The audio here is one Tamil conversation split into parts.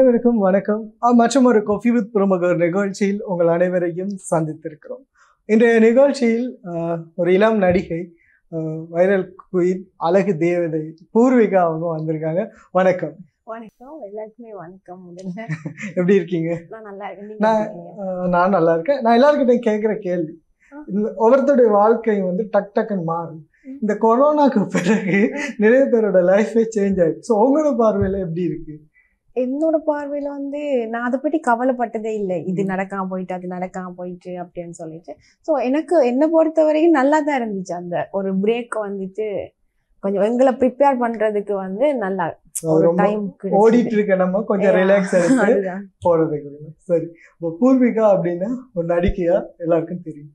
அனைவருக்கும் வணக்கம். மற்றும் ஒரு காஃபி வித் பிரமுகர் நிகழ்ச்சியில் உங்கள் அனைவரையும் சந்தித்திருக்கிறோம். இன்றைய நிகழ்ச்சியில் ஒரு இளம் நடிகை, வைரல் குயின், அழகு தேவதை பூர்விகா அவங்க வந்திருக்காங்க. வணக்கம். வணக்கம், எல்லாருக்குமே வணக்கம். முதல்ல எப்படி இருக்கீங்க? நான் நல்லா இருக்கேன். நான் நல்லா இருக்கேன். நான் எல்லாருக்கிட்டையும் கேட்குற கேள்வி, ஒவ்வொருத்தருடைய வாழ்க்கை வந்து டக்குன்னு மாறும். இந்த கொரோனாக்கு பிறகு நிறைய பேரோட லைஃபே சேஞ்ச் ஆயிடுச்சு. ஸோ உங்களோட பார்வையில எப்படி இருக்கு? என்னோட பார்வையில வந்து நான் அதை பற்றி கவலைப்பட்டதே இல்லை. இது நடக்காம போயிட்டு அது நடக்காம போயிட்டு அப்படின்னு சொல்லிட்டு. ஸோ எனக்கு என்னை பொறுத்த வரைக்கும் நல்லா தான் இருந்துச்சு. அந்த ஒரு பிரேக் வந்துட்டு கொஞ்சம் எங்களை ப்ரிப்பேர் பண்றதுக்கு வந்து நல்லா டைம் ஓடிட்டு இருக்க நம்ம கொஞ்சம் ரிலாக்ஸ் ஆகிட்டு போறதுக்கு. சரி, இப்போ பூர்விகா அப்படின்னா ஒரு நடிகையா எல்லாருக்கும் தெரியும்.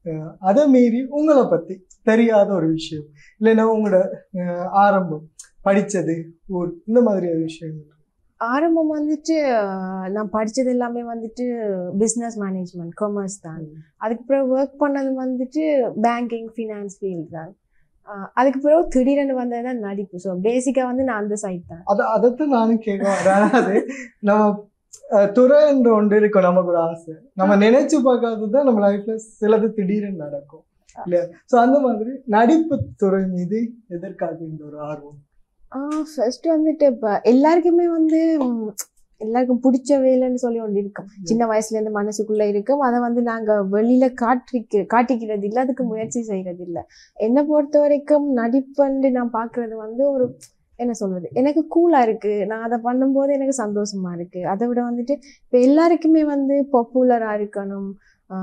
அதை மீறி உங்களை பத்தி தெரியாத ஒரு விஷயம், இல்லைன்னா உங்களோட ஆரம்பம், படிச்சது, ஊர், இந்த மாதிரி விஷயங்கள். ஆரம்பம் வந்துட்டு நான் படித்தது எல்லாமே வந்துட்டு பிஸ்னஸ் மேனேஜ்மெண்ட், காமர்ஸ் தான். அதுக்கு பிறகு ஒர்க் பண்ணது வந்துட்டு பேங்கிங், ஃபினான்ஸ் ஃபீல்டு தான். அதுக்கு பிறகு திடீரென்னு வந்தது தான் நடிப்பு. ஸோ பேசிக்காக வந்து நான் அந்த சைட் தான். அதைத்தான் நானும் கேட்குவேன். அதாவது நம்ம துறை என்ற ஒன்று இருக்கும், நமக்கு ஒரு ஆசை, நம்ம நினைச்சு பார்க்காததுதான் நம்ம லைஃப்ல சிலது திடீர்னு நடக்கும் இல்லையா? ஸோ அந்த மாதிரி நடிப்பு துறை மீது எதற்காக இந்த ஒரு ஆர்வம்? ஃபர்ஸ்ட் வந்துட்டு இப்போ எல்லாருக்குமே வந்து எல்லாருக்கும் பிடிச்ச வேலைன்னு சொல்லி ஒன்று இருக்கும். சின்ன வயசுலேருந்து மனசுக்குள்ளே இருக்கும். அதை வந்து நாங்கள் வெளியில் காட்டிக்கிறது இல்லை, அதுக்கு முயற்சி செய்கிறது இல்லை. என்னை பொறுத்த வரைக்கும் நடிப்புன்னு நான் பார்க்குறது வந்து ஒரு என்ன சொல்வது, எனக்கு கூலாக இருக்குது. நான் அதை பண்ணும்போது எனக்கு சந்தோஷமாக இருக்குது. அதை விட வந்துட்டு இப்போ எல்லாருக்குமே வந்து பாப்புலராக இருக்கணும்,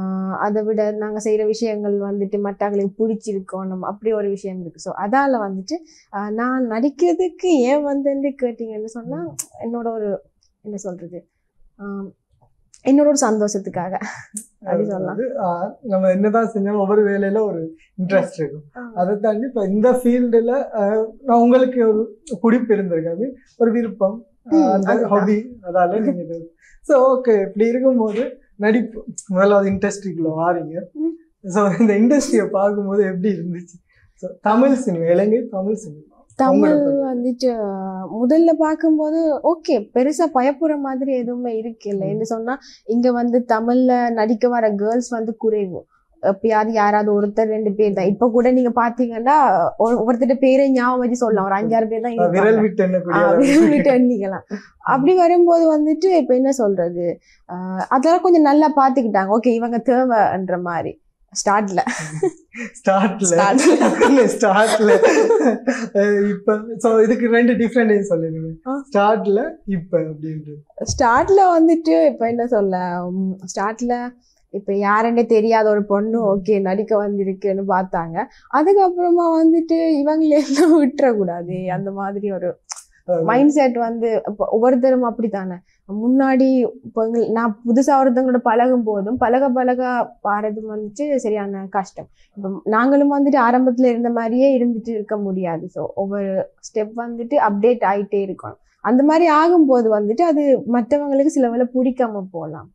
அதை விட நாங்கள் செய்கிற விஷயங்கள் வந்துட்டு மற்றவங்களுக்கு பிடிச்சிருக்கணும், அப்படி ஒரு விஷயம் இருக்குது. ஸோ அதால் வந்துட்டு நான் நடிக்கிறதுக்கு ஏன் வந்துட்டு கேட்டிங்கன்னு சொன்னால் என்னோட ஒரு என்ன சொல்கிறது, என்னோட ஒரு சந்தோஷத்துக்காக அப்படி சொல்லலாம். நம்ம என்னதான் செஞ்சாலும் ஒவ்வொரு வேலையில ஒரு இன்ட்ரெஸ்ட் இருக்கும். அதை தாண்டி இப்போ இந்த ஃபீல்டில் நான் உங்களுக்கு ஒரு பிடிப்பு இருந்திருக்காது, ஒரு விருப்பம், ஹாபி, அதால நீங்கள். ஸோ ஓகே, இப்படி இருக்கும்போது நடிப்பு முதல்ல இண்டஸ்ட்ரிக்குள்ள வாரீங்க. ஸோ இந்த இண்டஸ்ட்ரியை பார்க்கும்போது எப்படி இருந்துச்சு? So Tamil cinema, Ilangai Tamil cinema, Tamil வந்துட்டு முதல்ல பார்க்கும்போது ஓகே, பெருசா பயப்புற மாதிரி எதுவுமே இருக்குல்ல. என்று சொன்னா இங்க வந்து தமிழ்ல நடிக்க வர கேர்ள்ஸ் வந்து குறைவு. எப்பயாவது யாராவது ஒருத்தர் 2 பேர் தான். இப்ப கூட நீங்க பாத்தீங்கன்னா ஒருத்தர் பேரை ஞாபகம் வச்சு சொல்லலாம், ஒரு 5-6 பேர் தான் விரல் விட்டு எண்ணிக்கலாம். அப்படி வரும்போது வந்துட்டு இப்ப என்ன சொல்றது, அதெல்லாம் கொஞ்சம் நல்லா பாத்துக்கிட்டாங்க. ஓகே, இவங்க தேவைன்ற மாதிரி. ஸ்டார்ட்ல இப்ப சோ இதுக்கு 2 டிஃபரண்ட் சொல்லுங்க. ஸ்டார்ட்ல இப்ப அப்படின்றது. ஸ்டார்ட்ல வந்துட்டு இப்ப என்ன சொல்ல, ஸ்டார்ட்ல இப்ப யாருன்னே தெரியாத ஒரு பொண்ணு ஓகே நடிக்க வந்திருக்குன்னு பார்த்தாங்க. அதுக்கப்புறமா வந்துட்டு இவங்களே எல்லாம் விட்டுறக்கூடாது, அந்த மாதிரி ஒரு மைண்ட் செட் வந்து ஒவ்வொருத்தரும் அப்படித்தானே. முன்னாடி இப்போ நான் புதுசாக ஒருத்தவங்களோட பழகும் போதும் பழக பாடுறது வந்துட்டு சரியான கஷ்டம். இப்போ நாங்களும் வந்துட்டு ஆரம்பத்தில் இருந்த மாதிரியே இருந்துட்டு இருக்க முடியாது. ஸோ ஒவ்வொரு ஸ்டெப் வந்துட்டு அப்டேட் ஆகிட்டே இருக்கணும். அந்த மாதிரி ஆகும்போது வந்துட்டு அது மற்றவங்களுக்கு சில வேளை பிடிக்காம போகலாம்.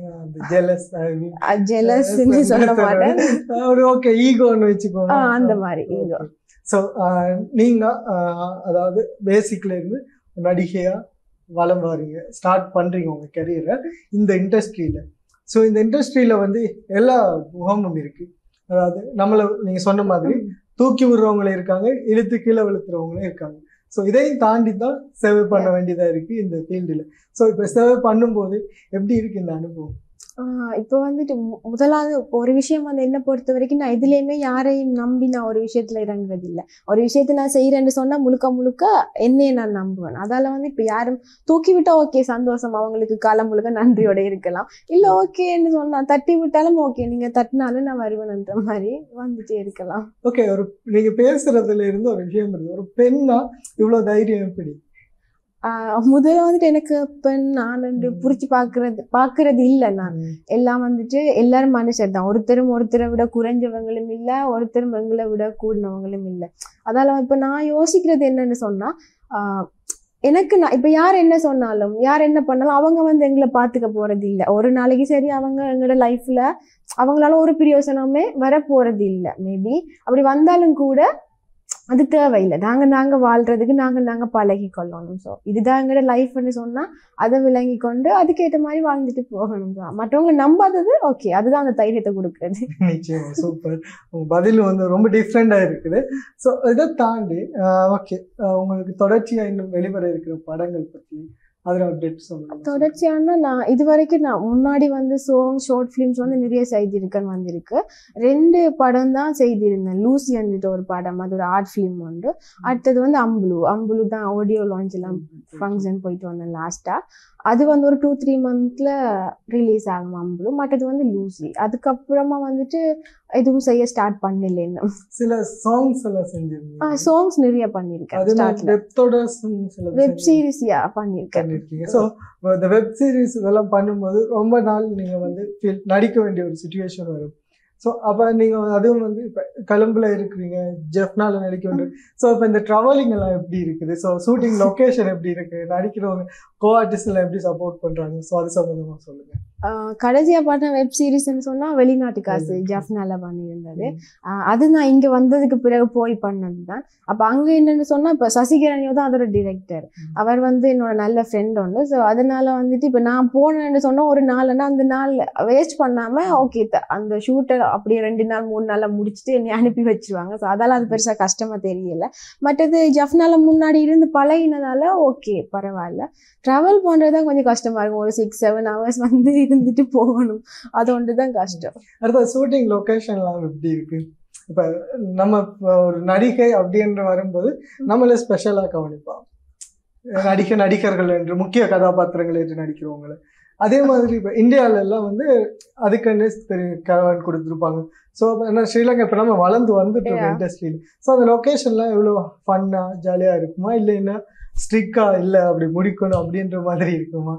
சொல்ல மாட்டேன், ஈகோன்னு வச்சுக்கோங்க, அந்த மாதிரி ஈகோ. ஸோ நீங்கள் அதாவது பேசிக்ல இருந்து நடிகையாக வளம் வாரீங்க, ஸ்டார்ட் பண்ணுறீங்க உங்கள் கெரியரை இந்த இண்டஸ்ட்ரியில். ஸோ இந்த இண்டஸ்ட்ரியில் வந்து எல்லா முகமும் இருக்குது. அதாவது நம்மளை நீங்கள் சொன்ன மாதிரி தூக்கி விடுறவங்களே இருக்காங்க, இழுத்து கீழே விழுத்துறவங்களே இருக்காங்க. ஸோ இதையும் தாண்டி தான் சேவை பண்ண வேண்டியதாக இருக்குது இந்த ஃபீல்டில். ஸோ இப்போ சேவை பண்ணும்போது எப்படி இருக்குது இந்த அனுபவம்? இப்போ வந்துட்டு முதலாவது ஒரு விஷயம் வந்து என்ன பொறுத்த வரைக்கும் நான் இதுலேயுமே யாரையும் நம்பி நான் ஒரு விஷயத்துல இறங்குறது இல்லை. ஒரு விஷயத்த நான் செய்யறேன்னு சொன்னா முழுக்க என்னையே நான் நம்புவேன். அதால வந்து இப்போ யாரும் தூக்கி விட்டா ஓகே சந்தோஷம், அவங்களுக்கு காலம் முழுக்க நன்றியோட இருக்கலாம். இல்லை ஓகேன்னு சொன்னா தட்டி விட்டாலும் ஓகே, நீங்க தட்டினாலும் நான் வருவேன்ன்ற மாதிரி வந்துட்டே இருக்கலாம். ஓகே, ஒரு நீங்க பேசுறதுல இருந்து ஒரு விஷயம் இருக்கு, ஒரு பெண்ணா இவ்வளவு தைரியம் எப்படி? முதல்ல வந்துட்டு எனக்கு பெண் நான் புடிச்சு பாக்குறது இல்லை. நான் எல்லாம் வந்துட்டு எல்லாரும் மனுஷர் தான். ஒருத்தரை விட குறைஞ்சவங்களும் இல்லை, ஒருத்தரும் எங்களை விட கூடினவங்களும் இல்லை. அதால இப்ப நான் யோசிக்கிறது என்னன்னு சொன்னா, எனக்கு நான் இப்ப யார் என்ன சொன்னாலும் யார் என்ன பண்ணாலும் அவங்க வந்து எங்களை பாத்துக்க போறது இல்லை. ஒரு நாளைக்கு சரி அவங்க எங்களோட லைஃப்ல அவங்களால ஒரு பிரயோசனமே வர போறது இல்லை. மேபி அப்படி வந்தாலும் கூட அது தேவையில்லை. நாங்க வாழ்றதுக்கு நாங்க பழகி கொள்ளணும். ஸோ இதுதான் எங்களோட லைஃப்னு சொன்னா அதை விளங்கி கொண்டு அதுக்கேற்ற மாதிரி வாழ்ந்துட்டு போகணும் தான். மற்றவங்க நம்பாதது ஓகே, அதுதான் அந்த தைரியத்தை கொடுக்குறது. நிச்சயமா சூப்பர். உங்க பதில் வந்து ரொம்ப டிஃப்ரெண்டா இருக்குது. ஸோ இதை தாண்டி ஓகே, உங்களுக்கு தொடர்ச்சியா இன்னும் வெளிவர இருக்கிற படங்கள் பத்தி அதில் அப்டேட் சொல்லுங்க. தொடர்ச்சியான நான் இது வரைக்கும் நான் முன்னாடி வந்து ஷார்ட் ஃபிலிம்ஸ் வந்து நிறைய செய்திருக்கேன்னு வந்திருக்கு. 2 படம் தான் செய்திருந்தேன். லூசி வந்துட்டு ஒரு படம், அது ஒரு ஆர்ட் ஃபிலிம் உண்டு. அடுத்தது வந்து அம்புலு தான் ஆடியோ லான்ச் எல்லாம் ஃபங்க்ஷன் போயிட்டு வந்தேன் லாஸ்டா. அது வந்து ஒரு 2-3 மந்த்ல ரிலீஸ் ஆகும் அம்புலு. மற்றது வந்து லூசி. அதுக்கப்புறமா வந்துட்டு எதுவும் செய்ய ஸ்டார்ட் பண்ணல. இன்னும் சில சாங்ஸ் எல்லாம் செஞ்சிருக்கீங்க. சாங்ஸ் நிறைய பண்ணிருக்கேன். வெப் சீரிஸ் பண்ணிருக்கேன். ஸோ இந்த வெப் சீரிஸ் இதெல்லாம் பண்ணும்போது ரொம்ப நாள் நீங்க வந்து நடிக்க வேண்டிய ஒரு சுச்சுவேஷன் வரும். ஸோ அப்போ நீங்கள் அதுவும் வந்து இப்போ கொழும்புல இருக்கிறீங்க, ஜெஃப்னால நடிக்க வேண்டிய. ஸோ இப்போ இந்த ட்ராவலிங் எல்லாம் எப்படி இருக்குது? ஸோ ஷூட்டிங் லொக்கேஷன் எப்படி இருக்குது? நடிக்கிறவங்க கோ ஆர்டிஸ்ட் எல்லாம் எப்படி சப்போர்ட் பண்ணுறாங்க? ஸோ அது சம்மந்தமாக சொல்லுங்கள். கடைசியா பார்த்த வெப் சீரிஸ்ன்னு சொன்னா வெளிநாட்டு காசு ஜெஃப்னால பண்ணியிருந்தது. அது நான் இங்க வந்ததுக்கு பிறகு போய் பண்ணதுதான். அப்ப அங்க என்னன்னு சொன்னா இப்ப சசிகரணியோ தான் அதோட டிரெக்டர். அவர் வந்து என்னோட நல்ல ஃப்ரெண்ட் ஒன்று. ஸோ அதனால வந்துட்டு இப்ப நான் போனேன்னு சொன்னா ஒரு நாள்னா அந்த நாள் வேஸ்ட் பண்ணாம ஓகே அந்த ஷூட்டர் அப்படியே 2 நாள் 3 நாள்ல முடிச்சுட்டு என்னை அனுப்பி வச்சிருவாங்க. ஸோ அதெல்லாம் அது பெருசா கஷ்டமா தெரியல. மற்றது ஜெஃப்னால முன்னாடி இருந்து பழகினதால ஓகே பரவாயில்ல. டிராவல் பண்றதுதான் கொஞ்சம் கஷ்டமா இருக்கும். ஒரு 6-7 hours வந்து இருந்துட்டு போகணும். அது ஒன்றுதான் கஷ்டம். அடுத்த ஷூட்டிங் லொகேஷன்லாம் எப்படி இருக்கு? இப்ப நம்ம ஒரு நடிகை அப்படின்ற வரும்போது நம்மள ஸ்பெஷலா கவனிப்போம். நடிகர்கள் என்று முக்கிய கதாபாத்திரங்கள் என்று நடிக்கிறவங்களை. அதே மாதிரி இப்போ இந்தியாவில எல்லாம் வந்து அதுக்குன்னு கரவான் கொடுத்துருப்பாங்க. ஸோ என்ன ஸ்ரீலங்கா இப்போ நம்ம வளர்ந்து வந்துட்டு இருக்கோம் இண்டஸ்ட்ரியில். ஸோ அந்த லொக்கேஷன்லாம் எவ்வளோ ஃபன்னா ஜாலியாக இருக்குமா, இல்லைன்னா ஸ்ட்ரிக்டா இல்லை அப்படி முடிக்கணும் அப்படின்ற மாதிரி இருக்குமா?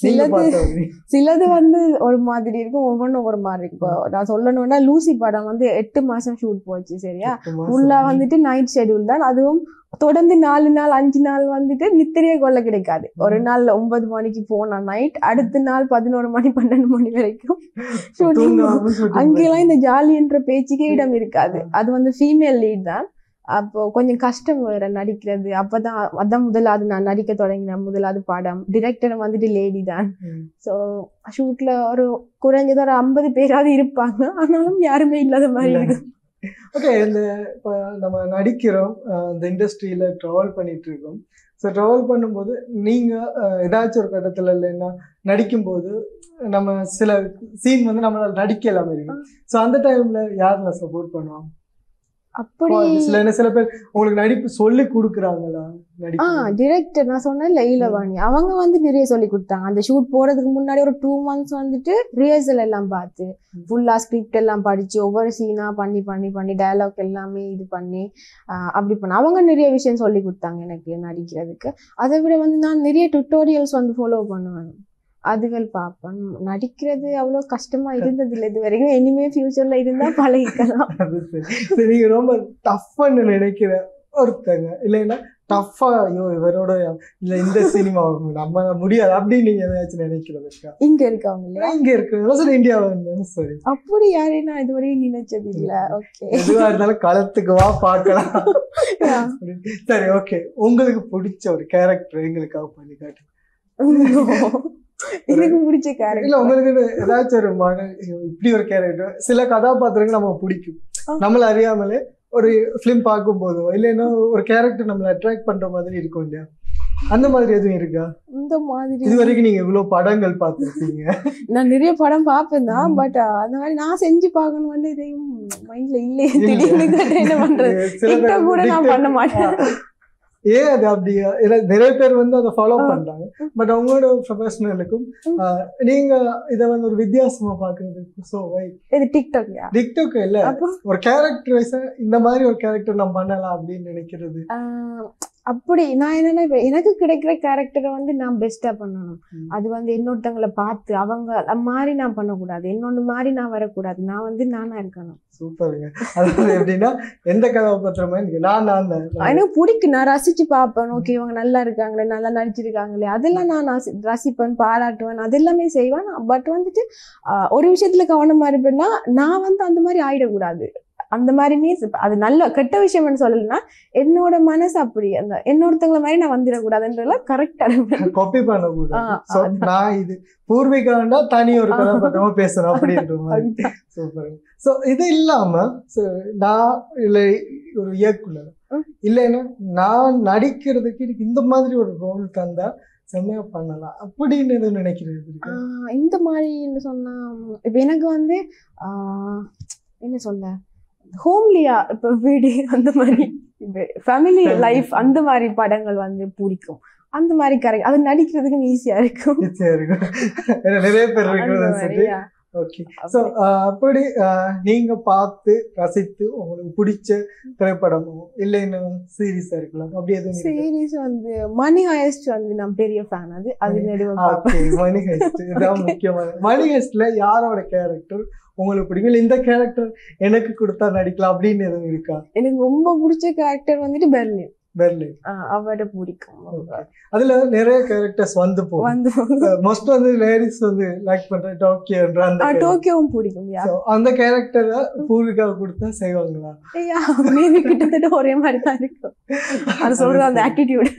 சிலது வந்து ஒரு மாதிரி இருக்கும், ஒவ்வொன்றும் ஒரு மாதிரி இருக்கும். இப்போ நான் சொல்லணும்னா லூசி படம் வந்து 8 மாசம் ஷூட் போச்சு. சரியா, ஃபுல்லா வந்துட்டு நைட் ஷெடியூல் தான். அதுவும் தொடர்ந்து 4 நாள் 5 நாள் வந்துட்டு நித்திரையே கொள்ள கிடைக்காது. ஒரு நாள் 9 மணிக்கு போனா நைட், அடுத்த நாள் 11 மணி 12 மணி வரைக்கும் ஷூட்டிங். அங்கெல்லாம் இந்த ஜாலின்ற பேச்சுக்கே இடம் இருக்காது. அது வந்து ஃபீமேல் லீட் தான். அப்போ கொஞ்சம் கஷ்டம் வேற நடிக்கிறது. அப்பதான் அதான் முதலாவது நான் நடிக்க தொடங்கினேன். முதலாவது படம். டிரெக்டர் வந்துட்டு லேடி தான். ஸோ ஷூட்ல ஒரு குறைஞ்சது ஒரு 50 பேராவது இருப்பாங்க. ஆனாலும் யாருமே இல்லாத மாதிரி இருக்கு. ஓகே, இந்த இப்போ நம்ம நடிக்கிறோம், இந்த இண்டஸ்ட்ரியில ட்ராவல் பண்ணிட்டு இருக்கோம். ஸோ ட்ராவல் பண்ணும்போது நீங்க ஏதாச்சும் ஒரு கட்டத்துல இல்லைன்னா நடிக்கும்போது நம்ம சில சீன் வந்து நம்மளால நடிக்க இல்லாம இருக்கும். ஸோ அந்த டைம்ல யாருல சப்போர்ட் பண்ணுவாங்க? அப்படி சில பேர் உங்களுக்கு நடிப்பு சொல்லி கொடுக்குறாங்களா? டிரெக்டர் நான் சொன்னேன்ல ஈலவாணி, அவங்க வந்து நிறைய சொல்லி கொடுத்தாங்க. அந்த ஷூட் போறதுக்கு முன்னாடி ஒரு 2 months வந்துட்டு ரிஹர்சல் எல்லாம் பார்த்து ஃபுல்லா ஸ்கிரிப்ட் எல்லாம் படிச்சு ஒவ்வொரு சீனா பண்ணி டயலாக் எல்லாமே இது பண்ணி அப்படி பண்ண அவங்க நிறைய விஷயம் சொல்லி கொடுத்தாங்க எனக்கு நடிக்கிறதுக்கு. அதை விட வந்து நான் நிறைய டுட்டோரியல்ஸ் வந்து ஃபாலோ பண்ணுவேன். அதுகள் பார்ப்பேன். நடிக்கிறது அவ்வளோ கஷ்டமா இருந்தது இல்லை இது வரைக்கும். இனிமே ஃபியூச்சர்ல இருந்தா பழகிக்கலாம். நீங்க ரொம்ப டஃப்னு நினைக்கிற ஒருத்தங்க இல்லைன்னா டஃபா ஐயோ இவரோட இல்ல இந்த சினிமா நம்ம முடியாது அப்படின்னு நீங்க ஏதாச்சும் நினைக்கிறதுக்கா? இங்க இருக்கவங்க இல்லையா? இங்க இருக்கிறவங்க சரி, இந்தியாவை இருந்தாலும் சரி. அப்படி யாரையும் நான் இதுவரையும் நினைச்சது இல்ல. ஓகே, எதுவா இருந்தாலும் களத்துக்கு வா பார்க்கலாம். சரி, ஓகே, உங்களுக்கு பிடிச்ச ஒரு கேரக்டர் எங்களுக்காக பண்ணி காட்டு. எனக்கு பிடிச்ச கேரக்டர் இல்ல உங்களுக்கு ஏதாச்சும் ஒரு இப்படி ஒரு கேரக்டர். சில கதாபாத்திரங்கள் நமக்கு பிடிக்கும், நம்மள அறியாமலே ஒரு பிலிம் பார்க்கும் போதோ இல்லைன்னா ஒரு கேரக்டர் நம்மளை அட்ராக்ட் பண்ற மாதிரி இருக்கும் இல்லையா? அந்த மாதிரி எதுவும் இருக்கா? இந்த மாதிரி இது வரைக்கும் நீங்க இவ்வளவு படங்கள் பார்த்திருக்கீங்க. நான் நிறைய படம் பார்ப்பேன் தான். பட் அந்த மாதிரி நான் செஞ்சு பார்க்கணும் வந்து இதையும் மைண்ட்ல இல்லையே. திடீர்னு என்ன பண்றது கூட நான் பண்ண மாட்டேன். ஏன் அது அப்படியா? நிறைய பேர் வந்து அதை ஃபாலோ பண்றாங்க. பட் அவங்களோட ப்ரொஃபஷனலுக்கும் நீங்க இதை வந்து ஒரு வித்தியாசமா பாக்குறதுக்கு சோ வை இது டிக்டாக் இல்ல ஒரு கேரக்டர் வைஸா இந்த மாதிரி ஒரு கேரக்டர் நம்ம பண்ணலாம் அப்படின்னு நினைக்கிறது. அப்படி நான் என்னன்னா இப்ப எனக்கு கிடைக்கிற கேரக்டரை வந்து நான் பெஸ்டா பண்ணணும். அது வந்து இன்னொருத்தவங்களை பார்த்து அவங்க மாதிரி நான் பண்ணக்கூடாது, இன்னொன்று மாதிரி நான் வரக்கூடாது. நான் வந்து நானா இருக்கணும். சூப்பருங்க. அதாவது எப்படின்னா எந்த கதாபாத்திரமா எனக்கு பிடிக்கும், நான் ரசிச்சு பார்ப்பேன். ஓகே இவங்க நல்லா இருக்காங்களே, நல்லா நடிச்சிருக்காங்களே, அதெல்லாம் நான் ரசிப்பேன், பாராட்டுவேன், அது எல்லாமே செய்வேன். பட் வந்துட்டு ஒரு விஷயத்துல கவனமா இருப்பேன்னா நான் வந்து அந்த மாதிரி ஆயிடக்கூடாது. அந்த மாதிரி மீன்ஸ் அது நல்ல கெட்ட விஷயம்னு சொல்லலைன்னா என்னோட மனசு அப்படி அந்த என்னொருத்தவங்களை மாதிரி நான் வந்துடக்கூடாதுன்றதுலாம் கரெக்டா காப்பி பண்ணக்கூடாது. நான் இது பூர்விகாண்டா தனி ஒரு கதாபாத்திரமா பேசுறேன் அப்படின்ற மாதிரி. சூப்பர். ஸோ இது இல்லாம நான் இல்லை ஒரு இயக்குனர் இல்லைன்னா நான் நடிக்கிறதுக்கு எனக்கு இந்த மாதிரி ஒரு ரோல் தந்தா செம்மையா பண்ணலாம் அப்படின்னு எதுவும் நினைக்கிறது? இந்த மாதிரின்னு சொன்னா இப்ப எனக்கு வந்து என்ன சொல்ல ஹோம்லியா இப்ப வீடு அந்த மாதிரி ஃபேமிலி லைஃப் அந்த மாதிரி படங்கள் வந்து பிடிக்கும். அந்த மாதிரி கரெக்ட் அது நடிக்கிறதுக்கு ஈஸியா இருக்கும். நிறைய பேர் இருக்கு. ஓகே. ஸோ அப்படி நீங்க பார்த்து ரசித்து உங்களுக்கு பிடிச்ச திரைப்படமோ இல்லைன்னா சீரீஸா இருக்கலாம் அப்படி எதுவும்? சீரீஸ் வந்து மணி ஹைஸ்ட் வந்து நான் பெரிய ஃபேன். அது மணி ஹைஸ்ட் இதான் முக்கியமான. மணி ஹைஸ்ட்ல யாரோட கேரக்டர் உங்களுக்கு பிடிக்கும்? இல்லை இந்த கேரக்டர் எனக்கு கொடுத்தா நடிக்கலாம் அப்படின்னு எதுவும் இருக்கா? எனக்கு ரொம்ப பிடிச்ச கேரக்டர் வந்துட்டு பெர்லின். அவரை பிடிக்கும். அதுல நிறைய கேரக்டர்ஸ் வந்து மோஸ்ட் வந்து லேடிஸ் வந்து லைக் பண்ற டோக்கியோன்ற அந்த டோக்கியோவும் பிடிக்கும். அந்த கேரக்டரை பூர்விகாவை கொடுத்தா செய்வாங்களா? கிட்டத்தட்ட ஒரே மாதிரி தான் இருக்கும். அது சொல்றது அந்த ஆட்டிடியூட்.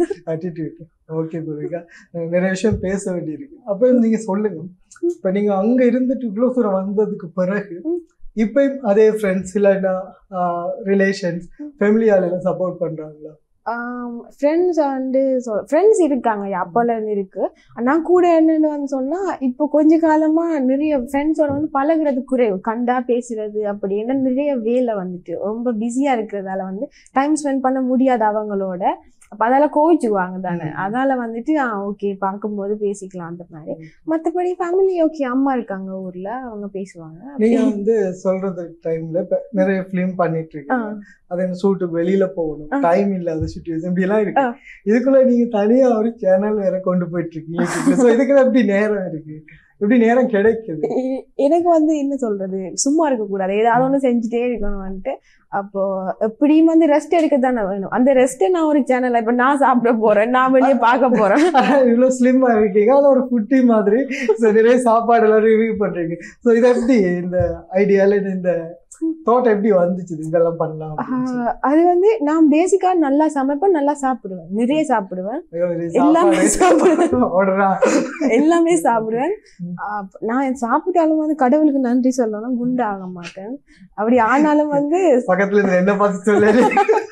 ஓகே பூர்விகா, நிறைய விஷயம் பேச வேண்டியிருக்கு. அப்ப நீங்க சொல்லுங்க, இப்ப நீங்க அங்க இருந்துட்டு இவ்வளவு தூரம் வந்ததுக்கு பிறகு இப்பயும் அதே ஃப்ரெண்ட்ஸ் இல்லைன்னா ரிலேஷன்ஸ் ஃபேமிலியால சப்போர்ட் பண்றாங்களா? ஃப்ரெண்ட்ஸ் வந்து ஃப்ரெண்ட்ஸ் இருக்காங்க, அப்போல இருந்து இருக்கு. நான் கூட என்னன்னு வந்து சொன்னா இப்போ கொஞ்ச காலமா நிறைய ஃப்ரெண்ட்ஸோட வந்து பழகுறது குறைவு, கண்டா பேசுறது அப்படி. ஏன்னா நிறைய வேலை வந்துட்டு ரொம்ப பிஸியா இருக்கிறதால வந்து டைம் ஸ்பெண்ட் பண்ண முடியாது அவங்களோட. அப்ப அதெல்லாம் கோவிச்சுக்குவாங்க தானே. அதனால வந்துட்டு ஓகே பார்க்கும்போது பேசிக்கலாம் அந்த மாதிரி. மற்றபடி ஃபேமிலி ஓகே, அம்மா இருக்காங்க ஊர்ல, அவங்க பேசுவாங்க. நீங்க வந்து சொல்றது டைம்ல இப்ப நிறைய பிலிம் பண்ணிட்டு இருக்கீங்க, அது ஷூட்டுக்கு வெளியில போகணும், டைம் இல்லாத சிச்சுவேஷன் இப்படி எல்லாம் இருக்கு. இதுக்குள்ள நீங்க தனியா ஒரு சேனல் வேற கொண்டு போயிட்டு இருக்கீங்க. இதுக்குள்ள எப்படி நேரம் இருக்கு, எப்படி நேரம் கிடைக்குது? எனக்கு வந்து என்ன சொல்றது, சும்மா இருக்க கூடாது, ஏதாவது ஒண்ணு செஞ்சுட்டே இருக்கணும்ட்டு. அப்போ எப்படியும் வந்து ரெஸ்ட் எடுக்க தானே வேணும். அந்த ரெஸ்ட்டை நான் ஒரு சேனல் இப்ப நான் சாப்பிட போறேன், நான் வெளியே பார்க்க போறேன். இவ்வளவு ஸ்லிம்மா இருக்கீங்க, அது ஒரு ஃபுட்டி மாதிரி நிறைய சாப்பாடு எல்லாம் ரிவ்யூ பண்றீங்க. ஸோ இது எப்படி இந்த ஐடியால இந்த தோட்டம் எப்படி வந்துச்சு இதெல்லாம் பண்ணலாம்? அது வந்து நான் பேசிக்கா நல்லா சமைப்பேன், நல்லா சாப்பிடுவேன், நிறைய சாப்பிடுவேன், எல்லாமே சாப்பிடுவேன், எல்லாமே சாப்பிடுவேன். நான் சாப்பிட்டாலும் வந்து கடவுளுக்கு நன்றி சொல்லணும், குண்டு ஆக மாட்டேன். அப்படி ஆனாலும் வந்து பக்கத்துல என்ன பார்த்து சொல்லு,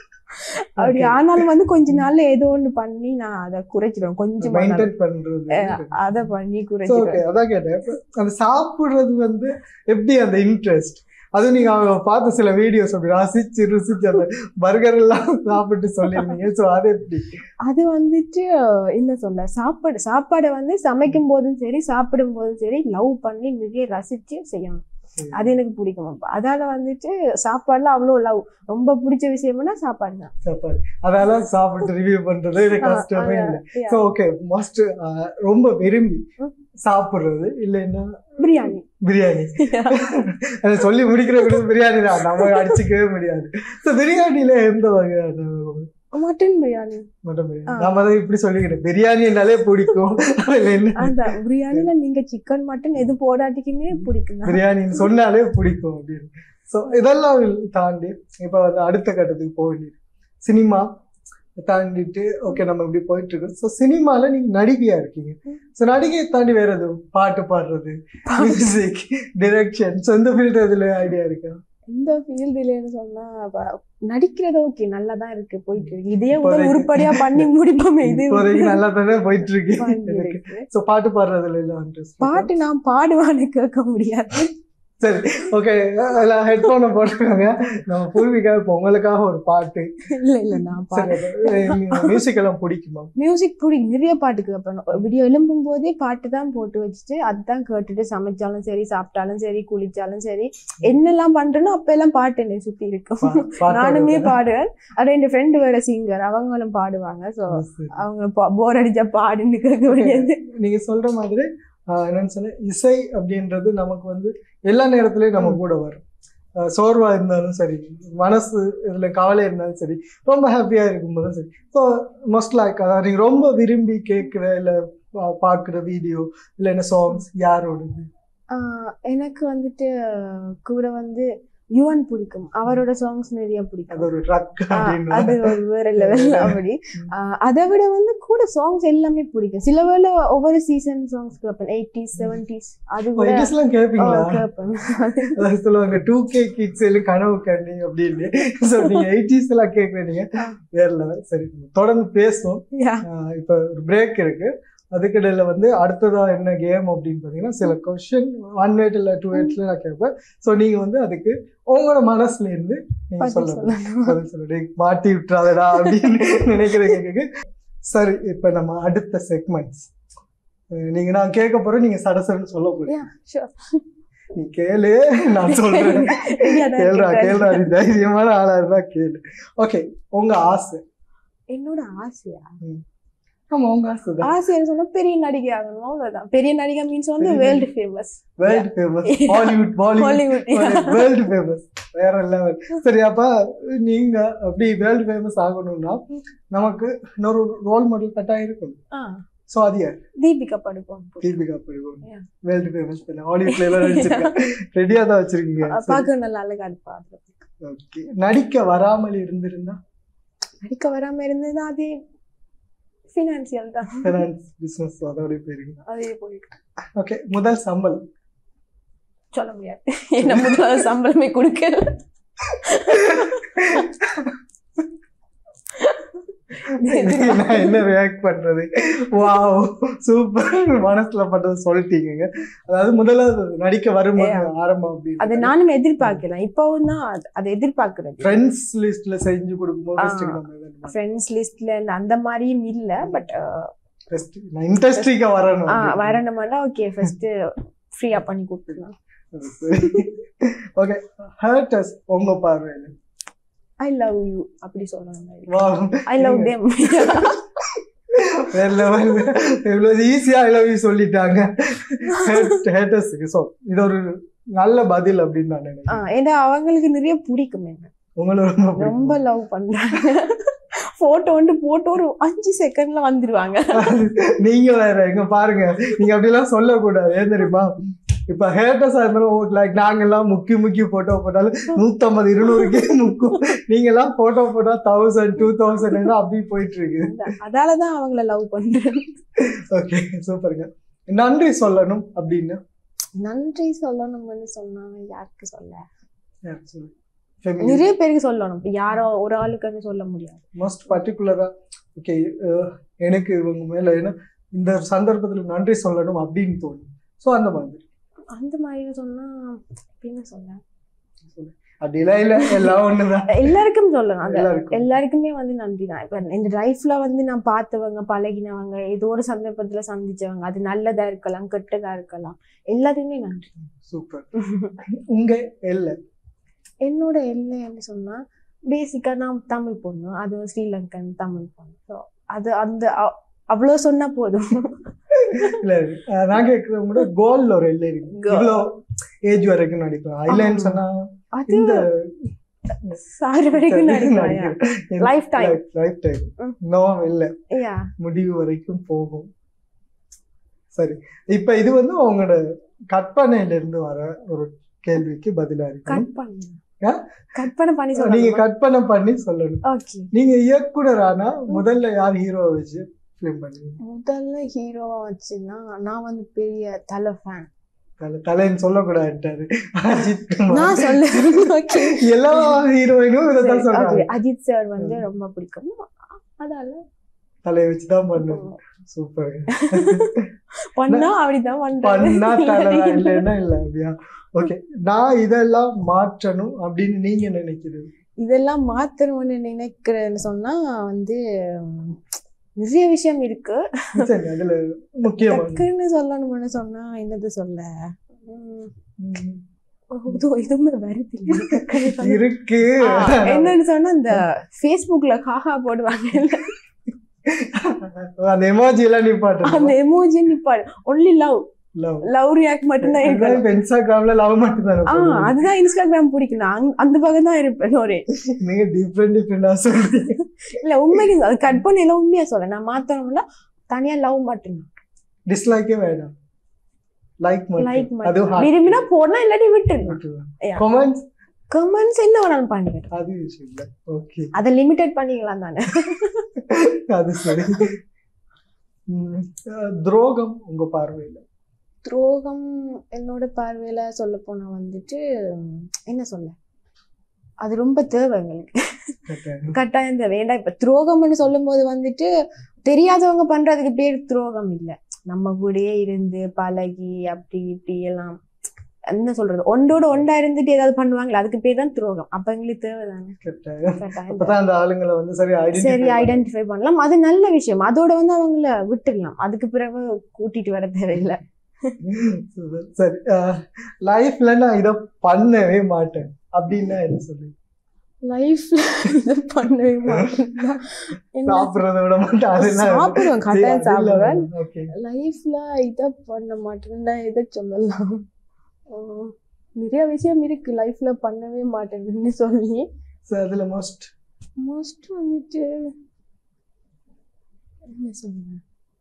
அப்படி ஆனாலும் வந்து கொஞ்ச நாள்ல ஏதோ ஒண்ணு பண்ணி நான் அதை குறைச்சிடுவேன், கொஞ்சம் அதை பண்ணி குறைச்சிடுவேன். அதான் கேட்டேன், அந்த சாப்பிடுறது வந்து எப்படி அந்த இன்ட்ரெஸ்ட், அது நீங்க அவங்க பார்த்து சில வீடியோஸ் அப்படி ரசிச்சு ருசிச்சு அந்த பர்கர் எல்லாம் சாப்பிட்டு சொல்லியிருந்தீங்க. ஸோ அது எப்படி? அது வந்துட்டு என்ன சொல்ல, சாப்பாடை வந்து சமைக்கும் போதும் சரி சாப்பிடும் போதும் சரி லவ் பண்ணி நிறைய ரசிச்சு செய்யணும், அது எனக்கு பிடிக்கும். அதால வந்துட்டு சாப்பாடுல அவ்வளோ லவ், ரொம்ப பிடிச்ச விஷயம்னா சாப்பாடு தான். சாப்பாடு அதெல்லாம் சாப்பிட்டு ரிவ்யூ பண்றது எனக்கு கஷ்டமே இல்லை. ஸோ ஓகே, மோஸ்ட் ரொம்ப விரும்பி சாப்பிடுறது இல்லைன்னா பிரியாணி. பிரியாணி சொல்லி முடிக்கிற பிரியாணி தான், நம்ம அடிச்சுக்கவே முடியாது. ஸோ பிரியாணில எந்த வகையான? மட்டன் பிரியாணி. மட்டன் பிரியாணி நாம தான் இப்படி சொல்லிக்கிறேன், பிரியாணினாலே பிடிக்கும். அதான் பிரியாணில நீங்க சிக்கன் மட்டன் எது போடாட்டிக்குமே பிடிக்கும், பிரியாணின்னு சொன்னாலே பிடிக்கும் அப்படின்னு. ஸோ இதெல்லாம் தாண்டி இப்போ வந்து அடுத்த கட்டத்துக்கு போக வேண்டியது சினிமா தாண்டிட்டு ஓகே நம்ம இப்படி போயிட்டு இருக்கோம். ஸோ சினிமால நீங்க நடிகையா இருக்கீங்க. ஸோ நடிகையை தாண்டி வேற எதுவும் பாட்டு பாடுறது, மியூசிக் டிரெக்ஷன், ஸோ இந்த ஃபீல்டு இதுல ஐடியா இருக்கா? இந்த ஃபீல்டுலன்னு சொன்னா நடிக்கிறது ஓகே நல்லா தான் இருக்கு, போயிட்டு இருக்கு. இதே உடல் உருப்படியா பண்ணி முடிப்போமே, இது நல்லா தானே போயிட்டு இருக்கு. ஸோ பாட்டு பாடுறதுல எல்லாம் பாட்டு நான் பாடுவான்னு கேட்க முடியாது. சரி ஓகே, எல்லாம் ஹெட்ஃபோனை போட்டுருக்காங்க. நம்ம பூர்விகா இப்போ உங்களுக்காக ஒரு பாட்டு. இல்ல நான் மியூசிக் எல்லாம் பிடிக்குமா? மியூசிக் பிடிக்கும், நிறைய பாட்டு கேட்பேன். வீடியோ எழும்பும் போதே பாட்டு தான் போட்டு வச்சுட்டு அதுதான் கேட்டுட்டு சமைச்சாலும் சரி சாப்பிட்டாலும் சரி குளிச்சாலும் சரி என்னெல்லாம் பண்றேனோ அப்ப எல்லாம் பாட்டு என்னை சுத்தி இருக்கும். நானுமே பாடுவேன், அது என் ஃப்ரெண்டு வேற சிங்கர், அவங்களும் பாடுவாங்க. ஸோ அவங்க போர் அடிச்சா பாடுன்னு கேட்க முடியாது. நீங்க சொல்ற மாதிரி என்னன்னு சொன்ன இசை அப்படின்றது நமக்கு வந்து எல்லா நேரத்துலயும் நம்ம கூட வரும். சோர்வா இருந்தாலும் சரி, மனசு இதுல கவலை இருந்தாலும் சரி, ரொம்ப ஹாப்பியா இருக்கும்போதும் சரி. ஸோ மோஸ்ட் லைக் நீங்க ரொம்ப விரும்பி கேட்குற இல்ல பாக்குற வீடியோ இல்ல என்ன சாங்ஸ் யாரோடது? எனக்கு வந்துட்டு கூட வந்து யுவன் பிடிக்கும், அவரோட சாங்ஸ் நிறைய பிடிக்கும். அது ஒரு ட்ரக் அப்படின்னு அது ஒரு வேற லெவல். அப்படி அதை விட வந்து கூட சாங்ஸ் எல்லாமே பிடிக்கும். சில வேளை ஒவ்வொரு சீசன் சாங்ஸ் கேட்பேன், 80s 70s அது கூட 80s எல்லாம் கேட்பீங்களா? கேட்பேன். அதாவது சொல்லுவாங்க 2K கிட்ஸ் எல்லாம் கனவு கண்ணி அப்படின்னு. ஸோ நீங்க 80s எல்லாம் கேட்குறீங்க, வேற லெவல். சரி, தொடர்ந்து பேசுவோம். இப்போ ஒரு பிரேக் இருக்கு, அதுக்கிடையில வந்து அடுத்ததா என்ன கேம் அப்படின்னு பார்த்தீங்கன்னா சில கொஸ்டின் 1 வேர்ட் இல்லை 2 வேர்ட்ஸ்ல நான் கேட்பேன். ஸோ நீங்க வந்து அதுக்கு உங்களோட மனசுல இருந்து நீங்க சொல்லணும், மாட்டி விட்டுறாதடா அப்படின்னு நினைக்கிறீங்க. சரி, இப்ப நம்ம அடுத்த செக்மெண்ட்ஸ் நீங்க நான் கேட்க போறேன், நீங்க சடசடன்னு சொல்ல போறீங்க. நீ கேளு, நான் சொல்றேன். கேள்றா நீ தைரியமான ஆளா இருந்தா கேளு. ஓகே, உங்க ஆசை. என்னோட ஆசையா? ஆமா, உங்க ஆசை. ஆசைன்னு சொன்னா பெரிய நடிகை ஆகணும், அவ்வளவுதான். பெரிய நடிகை மீன்ஸ் வந்து world famous, Hollywood Bollywood world famous, வேற லெவல். சரி, அப்ப நீங்க அப்படி வேர்ல்டு ஃபேமஸ் ஆகணும்னா நமக்கு இன்னொரு ரோல் மாடல் கட்டாயம் இருக்கும். சோ அது யார்? தீபிகா படுகோன். தீபிகா படுகோன் வேர்ல்டு ஃபேமஸ் தானே, ஹாலிவுட்ல எல்லாம் நடிச்சிருக்காங்க, ரெடியா தான் வச்சிருக்கீங்க. பார்க்க நல்லா அழகா இருப்பா. ஓகே, நடிக்க வராமல் இருந்திருந்தா? நடிக்க வராம இருந்ததுன்னா அது ஃபினான்சியல் தான், ஃபினான்ஸ் பிசினஸ் அதோட போயிருக்கு. அதே போயிருக்கு. ஓகே, முதல் சம்பளம் சொல்ல முடியாது, என்ன முதல் சம்பளமே கொடுக்கல. என்ன ரியாக்ட் பண்றது? வாவ், சூப்பர், மனசுல பண்றது சொல்லிட்டீங்க. அதாவது முதல்ல நடிக்க வரும்போது ஆரம்பம் அப்படின்னு அது நானும் எதிர்பார்க்கலாம், இப்பவும் தான் அதை எதிர்பார்க்கறது. ஃப்ரெண்ட்ஸ் லிஸ்ட்ல செஞ்சு கொடுக்கும்போது ஃப்ரெண்ட்ஸ் லிஸ்ட்ல அந்த மாதிரியும் இல்ல, பட் இண்டஸ்ட்ரிக்கு வரணும்னா ஓகே ஃபர்ஸ்ட் ஃப்ரீயா பண்ணி கொடுத்துடலாம். ஓகே, ஹர்ட்டஸ் உங்க பார்வையில I love you அப்படி சொல்லணும். I love them. எவ்வளவு ஈஸியா I love you சொல்லிட்டாங்க ஹேட்டர்ஸ்க்கு. சோ இது ஒரு நல்ல பதில் அப்படின்னு நான் நினைக்கிறேன். ஏன்னா அவங்களுக்கு நிறைய பிடிக்கும், உங்களுக்கு ரொம்ப லவ் பண்றாங்க. போட்டோ வந்து போட்டு ஒரு 5 செகண்ட்ல வந்துருவாங்க. நீங்க வேற எங்க பாருங்க, நீங்க அப்படி எல்லாம் சொல்லக்கூடாது. ஏன் தெரியுமா, இப்ப ஹேட்டர்ஸா இருந்தாலும் லைக் நாங்க எல்லாம் முக்கி போட்டோ போட்டாலும் 150 200 முக்கும். நீங்க எல்லாம் போட்டோ போட்டா 1000 2000 அப்படி போயிட்டு இருக்கு. அதாலதான் அவங்கள லவ் பண்றேன். ஓகே, சூப்பருங்க. நன்றி சொல்லணும் அப்படின்னு? நன்றி சொல்லணும்னு சொன்னா யாருக்கு சொல்ல, நிறைய பேருக்கு சொல்லணும், யாரோ ஒரு ஆளுக்கு சொல்ல முடியாது. மோஸ்ட் பர்டிகுலரா ஓகே, எனக்கு இவங்க மேல ஏன்னா இந்த சந்தர்ப்பத்துல நன்றி சொல்லணும் அப்படின்னு தோணும். ஸோ அந்த மாதிரி சொன்னா என்ன சொல்ல, அப்படிலாம் இல்ல, எல்லாம் ஒண்ணுதான், எல்லாருக்கும் சொல்லலாம். எல்லாருக்குமே வந்து நன்றி தான். இப்ப இந்த லைஃப்ல வந்து நான் பார்த்தவங்க, பழகினவங்க, ஏதோ ஒரு சந்தர்ப்பத்துல சந்திச்சவங்க, அது நல்லதா இருக்கலாம் கெட்டதா இருக்கலாம், எல்லாத்துக்குமே நன்றி. சூப்பர். உங்க எல்லை? என்னோட எல்லைன்னு சொன்னா பேசிக்கா நான் தமிழ் பொண்ணு, அது ஸ்ரீலங்கன் தமிழ் பொண்ணு. ஸோ அது அந்த அவ்வளவு சொன்னா போதும். இல்ல நான் கேட்கற கோல்ல ஒரு எல்லை இருக்கு, இவ்வளோ ஏஜ் வரைக்கும் நடிக்கலாம். இல்லைன்னு சொன்னா இந்த சாரி வரைக்கும் நடிக்கலாம், லைஃப் டைம் நோ இல்ல, முடிவு வரைக்கும் போகும். சரி, இப்ப இது வந்து உங்களோட கற்பனையில இருந்து வர ஒரு கேள்விக்கு பதிலா இருக்கு. கற்பனை பண்ணி சொல்லுங்க. நீங்க கற்பனை பண்ணி சொல்லணும். நீங்க இயக்குனரானா முதல்ல யார் ஹீரோவை வச்சு ஃபிலிம் பண்ணுவீங்க? முதல்ல ஹீரோவா வச்சுன்னா நான் வந்து பெரிய தலை ஃபேன். தலைன்னு சொல்லக்கூடாது, நான் சொல்லுவேன். எல்லா ஹீரோயினும் இதான் சொல்றாங்க. அஜித் சார் வந்து ரொம்ப பிடிக்கும், அதால தலையை வச்சுதான் பண்ணுவோம். சூப்பர். பண்ணா அப்படிதான் பண்ணா தலைதான், இல்லைன்னா இல்ல. அப்படியா? ஓகே, நான் இதெல்லாம் மாற்றணும் அப்படின்னு நீங்க நினைக்கிறது? இதெல்லாம் மாத்தணும்னு நினைக்கிறேன்னு சொன்னா வந்து நிறைய விஷயம் இருக்கு. அதுல முக்கியமா சொல்லணும்னு சொன்னா என்னது சொல்ல, எதுவுமே வருது இருக்கு. என்னன்னு சொன்னா இந்த Facebookல காகா போடுவாங்க, அந்த எமோஜி எல்லாம் நிப்பாட்டு, அந்த எமோஜி நிப்பாடு, ஒன்லி லவ் ரியாக்ட் மட்டும் தான் இருக்கு. இன்ஸ்டாகிராம்ல லவ் மட்டும் தான். அதுதான் இன்ஸ்டாகிராம் பிடிக்கும், அந்த பக்கம் தான் இருப்பேன். ஒரே நீங்க டிஃபரெண்டா சொல்றீங்க. இல்ல உண்மைக்கு அது கட் பண்ணி எல்லாம் உண்மையா சொல்ல, நான் மாத்தணும்னா தனியா லவ் மட்டும், டிஸ்லைக்கே வேண்டாம், லைக் மட்டும் விரும்பினா போடலாம், இல்லாட்டி விட்டுருங்க. கமெண்ட்ஸ் என்ன வேணாலும் பண்ணுவேன். அது விஷயம் இல்லை. ஓகே, அதை லிமிட்டட் பண்ணிக்கலாம் தானே. அது சரி. துரோகம் உங்க பார்வையில? துரோகம் என்னோட பார்வையில சொல்ல போனா வந்துட்டு என்ன சொல்ல, அது ரொம்ப தேவை எங்களுக்கு. கட்டாயம் தேவை. ஏன்டா இப்ப துரோகம்னு சொல்லும் போது வந்துட்டு தெரியாதவங்க பண்றதுக்கு பேர் துரோகம் இல்லை. நம்ம கூடயே இருந்து பழகி அப்படி இப்படி எல்லாம் என்ன சொல்றது, ஒன்றோட ஒன்றா இருந்துட்டு ஏதாவது பண்ணுவாங்களா, அதுக்கு பேர் தான் துரோகம். அப்ப எங்களுக்கு தேவைதானே. சரி ஐடென்டிஃபை பண்ணலாம், அது நல்ல விஷயம். அதோட வந்து அவங்கள விட்டுடலாம், அதுக்கு பிறகு கூட்டிட்டு வர தேவையில்லை. சரி, லைஃப்ல நான் இதை பண்ணவே மாட்டேன் அப்படின்னா என்ன சொல்லுங்க? லைஃப்ல இதை பண்ணவே மாட்டேன், சாப்பிடுறத விட மாட்டேன். சாப்பிடுவேன், கட்டாயம் சாப்பிடுவேன். லைஃப்ல இதை பண்ண மாட்டேன்னா எதை சொல்லலாம்? நிறைய விஷயம் இருக்கு லைஃப்ல பண்ணவே மாட்டேன்னு சொல்லி. அதுல மோஸ்ட் வந்துட்டு என்ன சொல்லுங்க,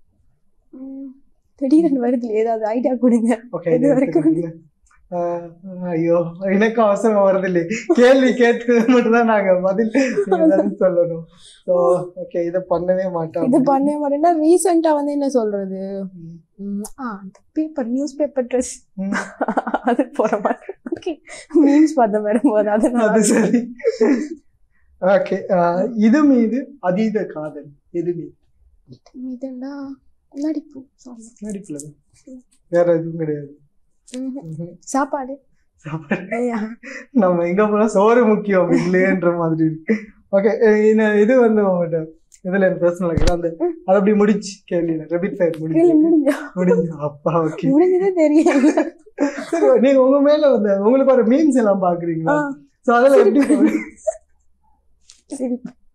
திடீர்னு வருது, ஏதாவது ஐடியா கொடுங்க. இது வரைக்கும் ஐயோ எனக்கு அவசரம் வருது இல்லை, கேள்வி கேட்டு மட்டும்தான் நாங்க பதில் சொல்லணும். ஓகே, இதை பண்ணவே மாட்டோம். இது பண்ணவே மாட்டேன்னா ரீசெண்டா வந்து என்ன சொல்றது, பேப்பர் நியூஸ் பேப்பர் ட்ரெஸ் அது போட மாட்டேன். ஓகே, மீன்ஸ் பார்த்த வரும்போது அது சரி. ஓகே, இது மீது அதீத காதல் எது மீது? மீதுன்னா நடிப்பு. நடிப்புல வேற எதுவும் கிடையாது. சாப்பாடு. நம்ம எங்க போனா சோறு முக்கியம் இல்லையன்ற மாதிரி இருக்கு. ஓகே, இது வந்து உங்ககிட்ட இதுல எனக்கு பர்சனலா அந்த அது அப்படி முடிச்சு கேள்வி ரெபிட் ஃபயர் முடிஞ்சு அப்பா ஓகே முடிஞ்சதே தெரியும். சரி, நீங்க உங்க மேல வந்து உங்களுக்கு ஒரு மீம்ஸ் எல்லாம் பாக்குறீங்களா? சோ அதெல்லாம் எப்படி சரி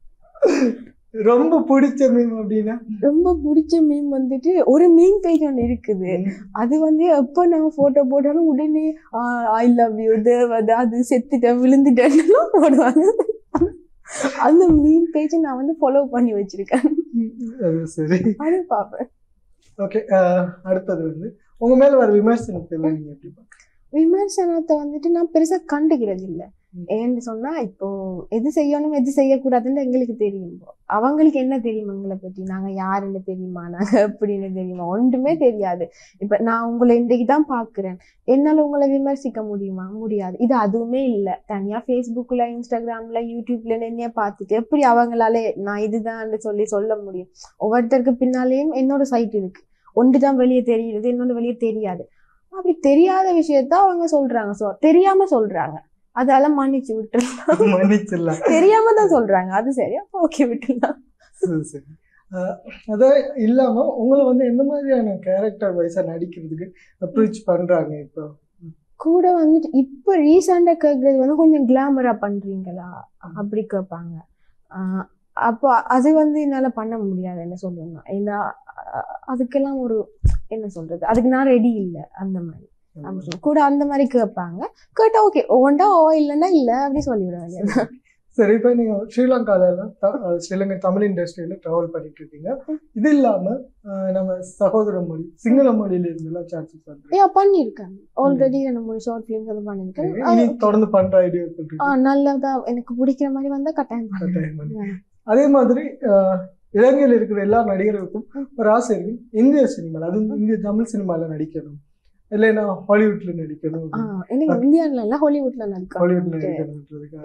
ரொம்ப பிடிச்ச மீம் அப்படின்னா? ரொம்ப பிடிச்ச மீம் வந்துட்டு ஒரு மீம் பேஜ் ஒன்று இருக்குது. அது வந்து எப்போ நான் போட்டோ போட்டாலும் உடனே ஐ லவ் யூ தேவதை அது செத்துட்டேன் விழுந்துட்டேன்னு போடுவாங்க. அந்த மீம் பேஜ் நான் வந்து ஃபாலோ பண்ணி வச்சிருக்கேன். சரி, அது பார்ப்பேன். ஓகே, அடுத்தது வந்து உங்க மேல வர விமர்சனத்தை நீங்க எப்படி பாக்குறீங்க? விமர்சனத்தை வந்துட்டு நான் பெருசா கண்டுக்கிறது இல்லை. ஏன்னு சொன்னா இப்போ எது செய்யணும் எது செய்யக்கூடாதுன்னு எங்களுக்கு தெரியும். அவங்களுக்கு என்ன தெரியும் எங்களை பத்தி, நாங்க யாருன்னு தெரியுமா, நாங்க எப்படின்னு தெரியுமா, ஒன்றுமே தெரியாது. இப்ப நான் உங்களை இன்றைக்கு தான் பாக்குறேன், என்னால உங்களை விமர்சிக்க முடியுமா? முடியாது. இது அதுவுமே இல்லை. தனியா ஃபேஸ்புக்ல இன்ஸ்டாகிராம்ல யூடியூப்ல என்னைய பார்த்துட்டு எப்படி அவங்களால நான் இதுதான் சொல்லி சொல்ல முடியும்? ஒவ்வொருத்தருக்கு பின்னாலேயும் என்னோட சைட் இருக்கு. ஒன்றுதான் வெளியே தெரியுது, இன்னொன்று வெளியே தெரியாது. அப்படி தெரியாத விஷயத்த அவங்க சொல்றாங்க, தெரியாம சொல்றாங்க, அதால மன்னிச்சு விட்டுலாம். தெரியாம தான் சொல்றாங்க, அது சரியா ஓகே விட்டுலாம். சரி, அதான் இல்லாம உங்களை வந்து எந்த மாதிரியான கேரக்டர் வைஸா நடிக்கிறதுக்கு அப்ரோச் பண்றாங்க? இப்போ கூட வந்துட்டு இப்ப ரீசெண்டா கேட்கறது வந்து கொஞ்சம் கிளாமரா பண்றீங்களா அப்படி கேட்பாங்க. அப்போ அது வந்து என்னால பண்ண முடியாது. என்ன சொல்லணும்னா ஏன்னா அதுக்கெல்லாம் ஒரு என்ன சொல்றது, அதுக்கு நான் ரெடி இல்லை. அந்த மாதிரி கூட அந்த மாதிரி கேட்பாங்க. கேட்டா ஓகே ஒவ்வொன்றா இல்லைன்னா இல்லை அப்படி சொல்லிவிடுவாங்க. சரி, இப்போ நீங்க ஸ்ரீலங்கால ஸ்ரீலங்கா தமிழ் இண்டஸ்ட்ரியில ட்ராவல் பண்ணிட்டு இருக்கீங்க. இது இல்லாம நம்ம சகோதர மொழி சிங்கள மொழியில இருந்தெல்லாம் சான்சஸ் பண்ணிருக்காங்க. ஆல்ரெடி 2-3 ஷார்ட் ஃபிலிம்ஸ் எல்லாம் பண்ணிருக்கேன். இனி தொடர்ந்து பண்ற ஐடியா நல்லதா எனக்கு பிடிக்கிற மாதிரி வந்தா கட்டாயம். அதே மாதிரி இலங்கையில் இருக்கிற எல்லா நடிகர்களுக்கும் ஒரு ஆசை இருக்கு, இந்திய சினிமால, அது இந்திய தமிழ் சினிமால நடிக்கணும், இல்லைன்னா ஹாலிவுட்ல நடிக்கணும். இந்தியால இல்ல ஹாலிவுட்ல நடிக்கணும்.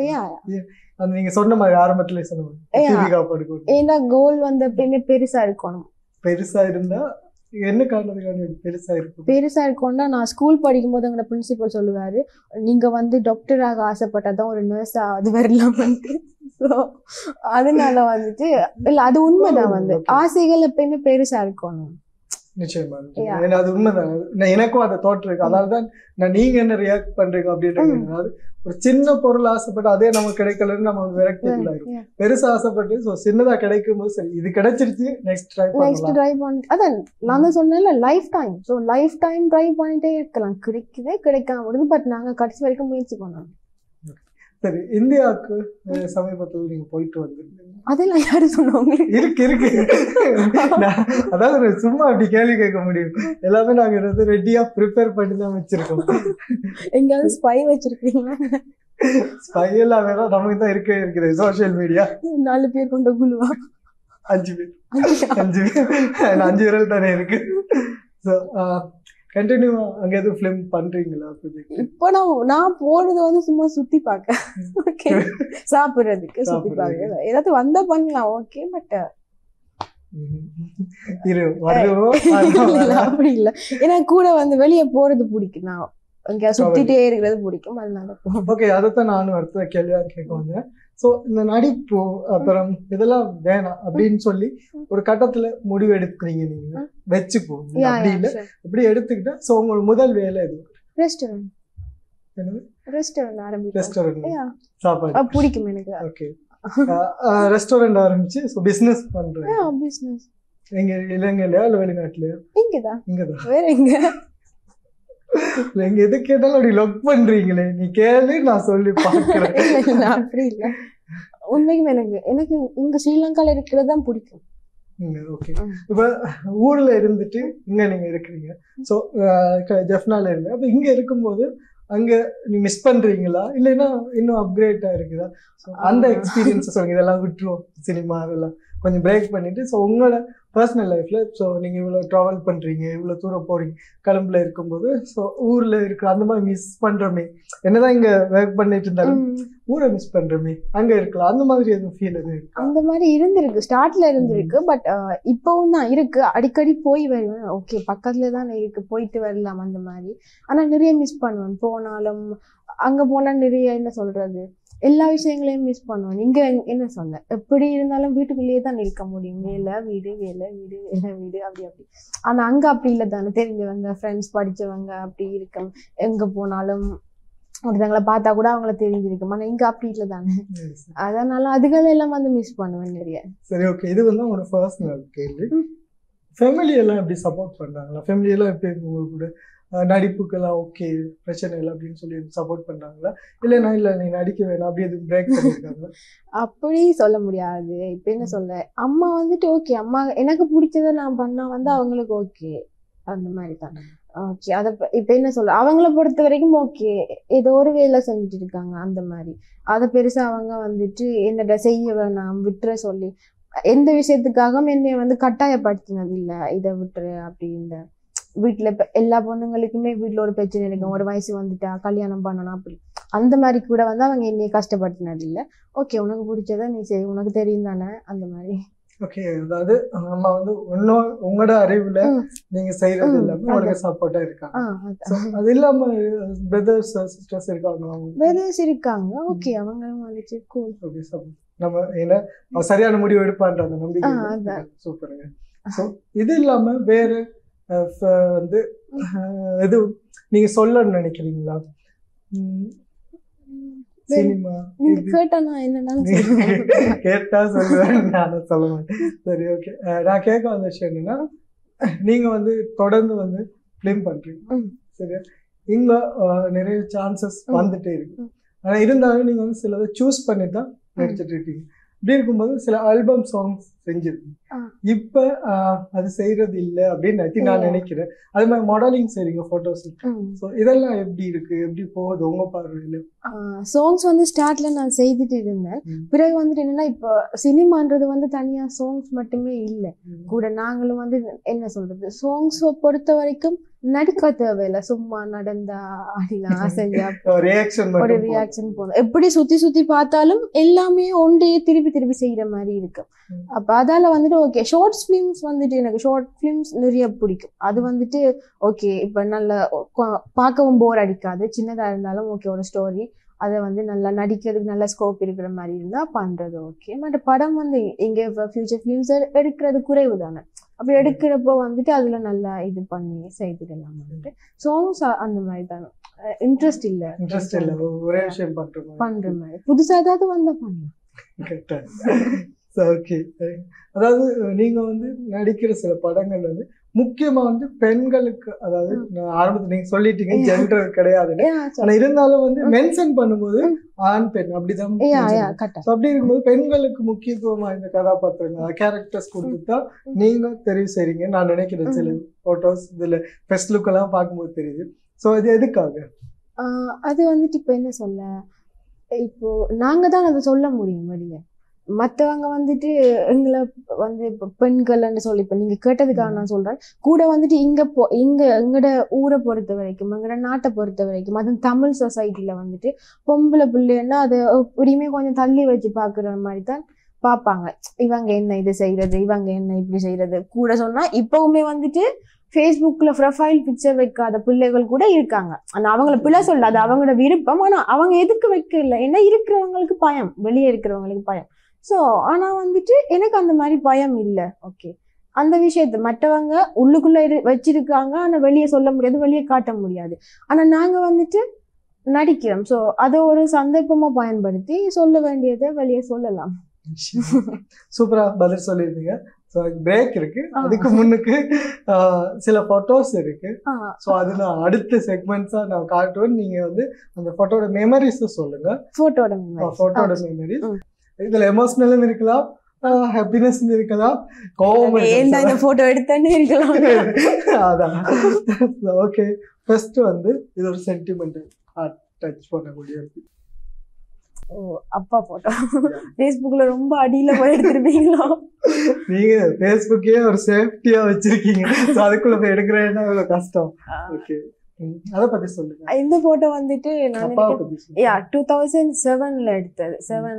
அது நீங்க சொன்ன மாதிரி ஆரம்பத்துல சொன்ன ஏன்னா கோல் வந்து எப்பயுமே பெருசா இருக்கணும். பெருசா இருந்தா என்ன காரணத்துக்கான பெருசா இருக்கும்னா, நான் ஸ்கூல் படிக்கும் போது எங்களோட பிரின்சிபல் சொல்லுவாரு, நீங்க வந்து டாக்டராக ஆசைப்பட்டாதான் ஒரு நர்ஸா அது வரலாம்ட்டு. அதனால வந்துட்டு இல்ல அது உண்மைதான், வந்து ஆசைகள் எப்பயுமே பெருசா இருக்கணும். நிச்சயமா, அது உண்மைதான். எனக்கும் அதை தோற்று இருக்கு. அதனாலதான் நான் நீங்க என்ன ரியாக்ட் பண்றீங்க அப்படின்றது, ஒரு சின்ன பொருள் ஆசைப்பட்டு அதே நமக்கு கிடைக்கலன்னு நம்ம விரக்தி இருக்கும். பெருசா ஆசைப்பட்டு சின்னதா கிடைக்கும் போது சரி இது கிடைச்சிருச்சு நெக்ஸ்ட் ட்ரை பண்ணி அதான் நான் தான் சொன்னேன்ல life time. So life time try பண்ணிட்டே இருக்கலாம், கிடைக்கவே கிடைக்காம விடுது. பட் நாங்க கடைசி வரைக்கும் முயற்சி பண்ணோம். சரி, இந்தியாவுக்கு சமீபத்தில் நீங்க போயிட்டு வந்திருக்கீங்க, அதெல்லாம் யாரு சொன்னவங்க? இருக்கு அதாவது சும்மா அப்படி கேள்வி கேட்க முடியும். எல்லாமே நாங்க ரெடியா ப்ரிப்பேர் பண்ணி தான் வச்சிருக்கோம். எங்கேயாவது ஸ்பை வச்சிருக்கீங்களா? ஸ்பையெல்லாம் வேற நமக்கு தான் இருக்குது சோஷியல் மீடியா. 4 பேர் கொண்ட குழுவா? 5 பேர் 5 விரல் தானே இருக்கு. ஸோ கண்டினியூவா அங்க எதுவும் ஃபிலிம் பண்றீங்களா ப்ராஜெக்ட்? இப்போ நான் போறது வந்து சும்மா சுத்தி பார்க்க, ஓகே, சாப்பிடுறதுக்கு சுத்தி பார்க்க, ஏதாவது வந்தா பண்ணலாம், ஓகே. பட் அப்படி இல்ல, ஏன்னா கூட வந்து வெளியே போறது பிடிக்கும், நான் இங்க சுத்திட்டே இருக்கிறது பிடிக்கும், அதனால. ஓகே, அதைத்தான் நானும் அடுத்த கேள்வியா கேட்க வந்தேன். ஸோ இந்த நடிப்பு அப்புறம் இதெல்லாம் வேணாம் அப்படின்னு சொல்லி ஒரு கட்டத்துல முடிவு எடுக்கிறீங்க, நீங்க வச்சுப்போம் அப்படி இல்லை இப்படி எடுத்துக்கிட்டா. ஸோ உங்களோட முதல் வேலை எது? ரெஸ்டாரண்ட். ரெஸ்டாரண்ட் ஆரம்பிச்சு, ரெஸ்டாரண்ட் சாப்பாடு பிடிக்கும் எனக்கு. ஓகே, ரெஸ்டாரண்ட் ஆரம்பிச்சு ஸோ பிசினஸ் பண்றேன். பிசினஸ் எங்க இலங்கையிலயா இல்ல வெளிநாட்டுலயா? இங்கதான். இங்கதான். வேற எங்க? எங்க எது கேட்டாலும் அப்படி லொக் பண்றீங்களே, நீ கேளு நான் சொல்லி பாக்குறேன். அப்படி இல்ல, உண்மைக்குமே எனக்கு இங்க ஸ்ரீலங்கால இருக்கிறதுதான் பிடிக்கும். ஓகே, இப்ப ஊர்ல இருந்துட்டு இங்க நீங்க இருக்கிறீங்க, ஸோ ஜெஃப்னால இருந்து அப்ப இங்க இருக்கும்போது அங்க நீ மிஸ் பண்றீங்களா இல்லைன்னா இன்னும் அப்கிரேட்டா இருக்குதா? அந்த எக்ஸ்பீரியன்ஸ் சொல்லுங்க. இதெல்லாம் விட்டுருவோம், சினிமா அதெல்லாம் கொஞ்சம் பிரேக் பண்ணிட்டு. ஸோ உங்களோட பர்சனல் லைஃப்ல ஸோ நீங்க இவ்வளோ ட்ராவல் பண்றீங்க, இவ்வளோ தூரம் போறீங்க, கிளம்புல இருக்கும்போது ஸோ ஊர்ல இருக்கிற அந்த மாதிரி மிஸ் பண்றோமே, என்னதான் இங்க ஒர்க் பண்ணிட்டு இருந்தாலும் ஊரை மிஸ் பண்றோமே, அங்க இருக்கலாம், அந்த மாதிரி எதுவும் ஃபீல் எதுவும் இருக்கு? அந்த மாதிரி இருந்திருக்கு, ஸ்டார்ட்ல இருந்திருக்கு. பட் இப்பவும் தான் இருக்கு, அடிக்கடி போய் வருவேன். ஓகே, பக்கத்துல தான் இருக்கு, போயிட்டு வரலாம் அந்த மாதிரி. ஆனா நிறைய மிஸ் பண்ணுவேன். போனாலும் அங்க போனா நிறைய என்ன சொல்றது, எல்லா விஷயங்களையும் மிஸ் பண்ணுவேன். இங்க என்ன சொல்ல, எப்படி இருந்தாலும் வீட்டுக்குள்ளேயே தான் இருக்க முடியும், வேலை வீடு வேலை வீடு வேலை வீடு அப்படி அப்படி. ஆனா அங்க அப்படி இல்லை தானே, தெரிஞ்சவங்க ஃப்ரெண்ட்ஸ் படிச்சவங்க அப்படி இருக்கும், எங்க போனாலும் ஒருத்தவங்களை பார்த்தா கூட அவங்கள தெரிஞ்சிருக்கும். ஆனா இங்க அப்படி இல்லை தானே, அதனால அதுகள் எல்லாம் வந்து மிஸ் பண்ணுவேன் நிறைய. சரி, ஓகே, இது வந்து உங்களோட பர்சனல் கேள்வி. ஃபேமிலி எல்லாம் எப்படி சப்போர்ட் பண்றாங்களா? ஃபேமிலி எல்லாம் எப்படி உங்களுக்கு கூட நடிப்புக்கெல்லாம் ஓகே பிரச்சனை இல்லை அப்படின்னு சொல்லி சப்போர்ட் பண்றாங்களா? இல்லைன்னா இல்லை நீ நடிக்க வேணாம் அப்படி எதுவும் பிரேக் பண்ணிருக்காங்களா? அப்படி சொல்ல முடியாது. இப்ப என்ன சொல்ல, அம்மா வந்துட்டு ஓகே, அம்மா எனக்கு பிடிச்சதை நான் பண்ணா வந்து அவங்களுக்கு ஓகே, அந்த மாதிரி தான். ஓகே, அதை இப்ப என்ன சொல்ற, அவங்கள பொறுத்த வரைக்கும் ஓகே, ஏதோ ஒரு வேலை செஞ்சுட்டு இருக்காங்க அந்த மாதிரி. அதை பெருசா அவங்க வந்துட்டு என்னோட செய்ய வேணாம் விட்டுற சொல்லி எந்த விஷயத்துக்காகவும் என்னைய வந்து கட்டாயப்படுத்தினது இல்லை, இதை விட்டுரு அப்படின்னு. வீட்டுல இப்ப எல்லா பொண்ணுங்களுக்குமே வீட்டுல ஒரு பிரச்சனை இருக்கும், ஒரு வயசு வந்துட்டா கல்யாணம் பண்ணணும் அப்படி, அந்த மாதிரி கூட வந்து அவங்க என்னைய கஷ்டப்படுத்தினது இல்லை. ஓகே, உனக்கு பிடிச்சத நீ செய், உனக்கு தெரியும் தானே, அந்த மாதிரி. ஓகே, அதாவது நம்ம வந்து உங்களோட அறிவுல நீங்க செய்யறது எல்லாமே உங்களுக்கு சப்போர்ட்டா இருக்காங்க. அது இல்லாம பிரதர்ஸ் சிஸ்டர்ஸ் இருக்காங்க? பிரதர்ஸ் இருக்காங்க, ஓகே, அவங்க வந்துட்டு கூல். ஓகே, நம்ம ஏன்னா சரியான முடிவு எடுப்பான்ற அந்த நம்பிக்கை. சூப்பருங்க. ஸோ இது இல்லாம வேற வந்து எது நீங்க சொல்லணும்னு நினைக்கிறீங்களா? சினிமா கேட்டா சொல்லுவேன், நானும் சொல்ல மாட்டேன். சரி, ஓகே, நான் கேட்க வந்த விஷயம் என்னன்னா, நீங்க வந்து தொடர்ந்து வந்து ஃபிலிம் பண்றீங்க, சரியா? இங்க நிறைய சான்சஸ் வந்துட்டே இருக்கு. ஆனா இருந்தாலும் நீங்க வந்து சிலதை சூஸ் பண்ணி தான் நடிச்சிட்டு இருக்கீங்க. இப்படி இருக்கும்போது சில ஆல்பம் சாங்ஸ் செஞ்சிருக்கீங்க, இப்ப அது செய்யறது இல்லை அப்படின்னு நான் நினைக்கிறேன். அது மாதிரி மாடலிங் செய்றீங்க, போட்டோஸ். இதெல்லாம் எப்படி இருக்கு, எப்படி போகுது உங்க பார்வையில? சாங்ஸ் வந்து ஸ்டார்ட்ல நான் செய்துட்டு இருந்தேன். பிறகு வந்துட்டு என்னன்னா, இப்போ சினிமான்றது வந்து தனியா சாங்ஸ் மட்டுமே இல்லை, கூட நாங்களும் வந்து என்ன சொல்றது, சாங்ஸ் பொறுத்த வரைக்கும் நடிக்க தேவையில்லை, சும்மா நடந்தா ஆடினா செஞ்சா ஒரு ரியாக்ஷன் போதும். எப்படி சுத்தி சுத்தி பார்த்தாலும் எல்லாமே ஒன்றையே திருப்பி திருப்பி செய்யற மாதிரி இருக்கு. அப்ப அதால வந்துட்டு ஓகே, ஷார்ட்ஸ் ஃபிலிம்ஸ் வந்துட்டு எனக்கு ஷார்ட் ஃபிலிம்ஸ் நிறைய பிடிக்கும். அது வந்துட்டு ஓகே, இப்ப நல்ல பார்க்கவும் போர் அடிக்காது, சின்னதா இருந்தாலும் ஓகே, ஒரு ஸ்டோரி அதை வந்து நல்லா நடிக்கிறதுக்கு நல்ல ஸ்கோப் இருக்கிற மாதிரி இருந்தா பண்றது ஓகே. பட் படம் வந்து இங்க ஃபியூச்சர் ஃபிலிம்ஸ் எடுக்கிறது குறைவு தானே, அப்படி எடுக்கிறப்போ வந்துட்டு அதுல நல்லா இது பண்ணி செய்திடலாம். வந்துட்டு சாங்ஸ் அந்த மாதிரி தானே, இன்ட்ரெஸ்ட் இல்ல ஒரே விஷயம் பண்ற மாதிரி புதுசா ஏதாவது வந்தா பண்ணலாம். ஓகே, அதாவது நீங்க வந்து நடிக்கிற சில படங்கள் வந்து முக்கியமா வந்து பெண்களுக்கு, அதாவது ஆரம்பத்துல நீங்க சொல்லிட்டீங்க ஜெண்டர் கிடையாதுன்னு, ஆனா இருந்தாலும் வந்து மென்ஷன் பண்ணும்போது ஆண் பெண் அப்படிதான். அப்படி இருக்கும்போது பெண்களுக்கு முக்கியத்துவமா இந்த கதாபாத்திரங்கள் கேரக்டர்ஸ் கொடுத்துதான் நீங்க தெரிவு செய்றீங்க நான் நினைக்கிறேன். சில போட்டோஸ் இதுல ஃபர்ஸ்ட் லுக் எல்லாம் பார்க்கும்போது தெரியுது. ஸோ இது எதுக்காக? அது வந்துட்டு இப்ப என்ன சொல்ல, இப்போ நாங்க தான் அதை சொல்ல முடியும் வெளிய. மற்றவங்க வந்துட்டு எங்களை வந்து இப்போ பெண்கள்னு சொல்லி இப்போ நீங்க கேட்டதுக்காக நான் சொல்றேன். கூட வந்துட்டு இங்க எங்கட ஊரை பொறுத்த வரைக்கும், எங்கட நாட்டை பொறுத்த வரைக்கும், அதுவும் தமிழ் சொசைட்டில வந்துட்டு பொம்பளை பிள்ளைன்னா அதை எப்படியுமே கொஞ்சம் தள்ளி வச்சு பாக்குற மாதிரி தான் பார்ப்பாங்க. இவங்க என்ன இது செய்யறது, இவங்க என்ன இப்படி செய்யறது. கூட சொன்னா இப்பவுமே வந்துட்டு ஃபேஸ்புக்ல ப்ரொஃபைல் பிக்சர் வைக்காத பிள்ளைகள் கூட இருக்காங்க. ஆனா அவங்கள பிள்ளை சொல்லாது, அவங்களோட விருப்பம். ஆனா அவங்க எதுக்கு வைக்கல, ஏன்னா இருக்கிறவங்களுக்கு பயம், வெளியே இருக்கிறவங்களுக்கு பயம். ஸோ ஆனா வந்துட்டு எனக்கு அந்த மாதிரி பயம் இல்லை. ஓகே, அந்த விஷயத்த மற்றவங்க உள்ளுக்குள்ள வச்சிருக்காங்க, ஆனா வெளியே சொல்ல முடியாது, வெளியே காட்ட முடியாது. ஆனா நாங்க வந்துட்டு நடிக்கிறோம். ஸோ அதை ஒரு சந்தர்ப்பமா பயன்படுத்தி சொல்ல வேண்டியதை வெளியே சொல்லலாம். சூப்பரா பதில் சொல்லியிருந்தீங்க. ஸோ பிரேக் இருக்கு, அதுக்கு முன்னுக்கு சில போட்டோஸ் இருக்கு. ஸோ அது நான் அடுத்த செக்மெண்ட்ஸா நான் காட்டுவேன். நீங்க வந்து அந்த போட்டோட மெமரிஸ் சொல்லுங்க. போட்டோட மெமரிஸ் இதுல எமோஷனலும் இருக்கலாம், ஹாப்பினஸ் இருக்கலாம், கோவம் போட்டோ எடுத்தானே இருக்கலாம். அதான். ஓகே, ஃபர்ஸ்ட் வந்து இது ஒரு சென்டிமெண்டல் டச் பண்ணக்கூடிய இருக்கு. அப்பா போட்டோ ஃபேஸ்புக்ல ரொம்ப அடியில போய் எடுத்துருப்பீங்களா? நீங்க ஃபேஸ்புக்கே ஒரு சேஃப்டியா வச்சிருக்கீங்க, அதுக்குள்ள போய் எடுக்கிறேன்னா இவ்வளவு கஷ்டம். ஓகே, அத பத்தி சொல்லுங்க. இந்த போட்டோ வந்துட்டு நான் 2007ல எடுத்தது.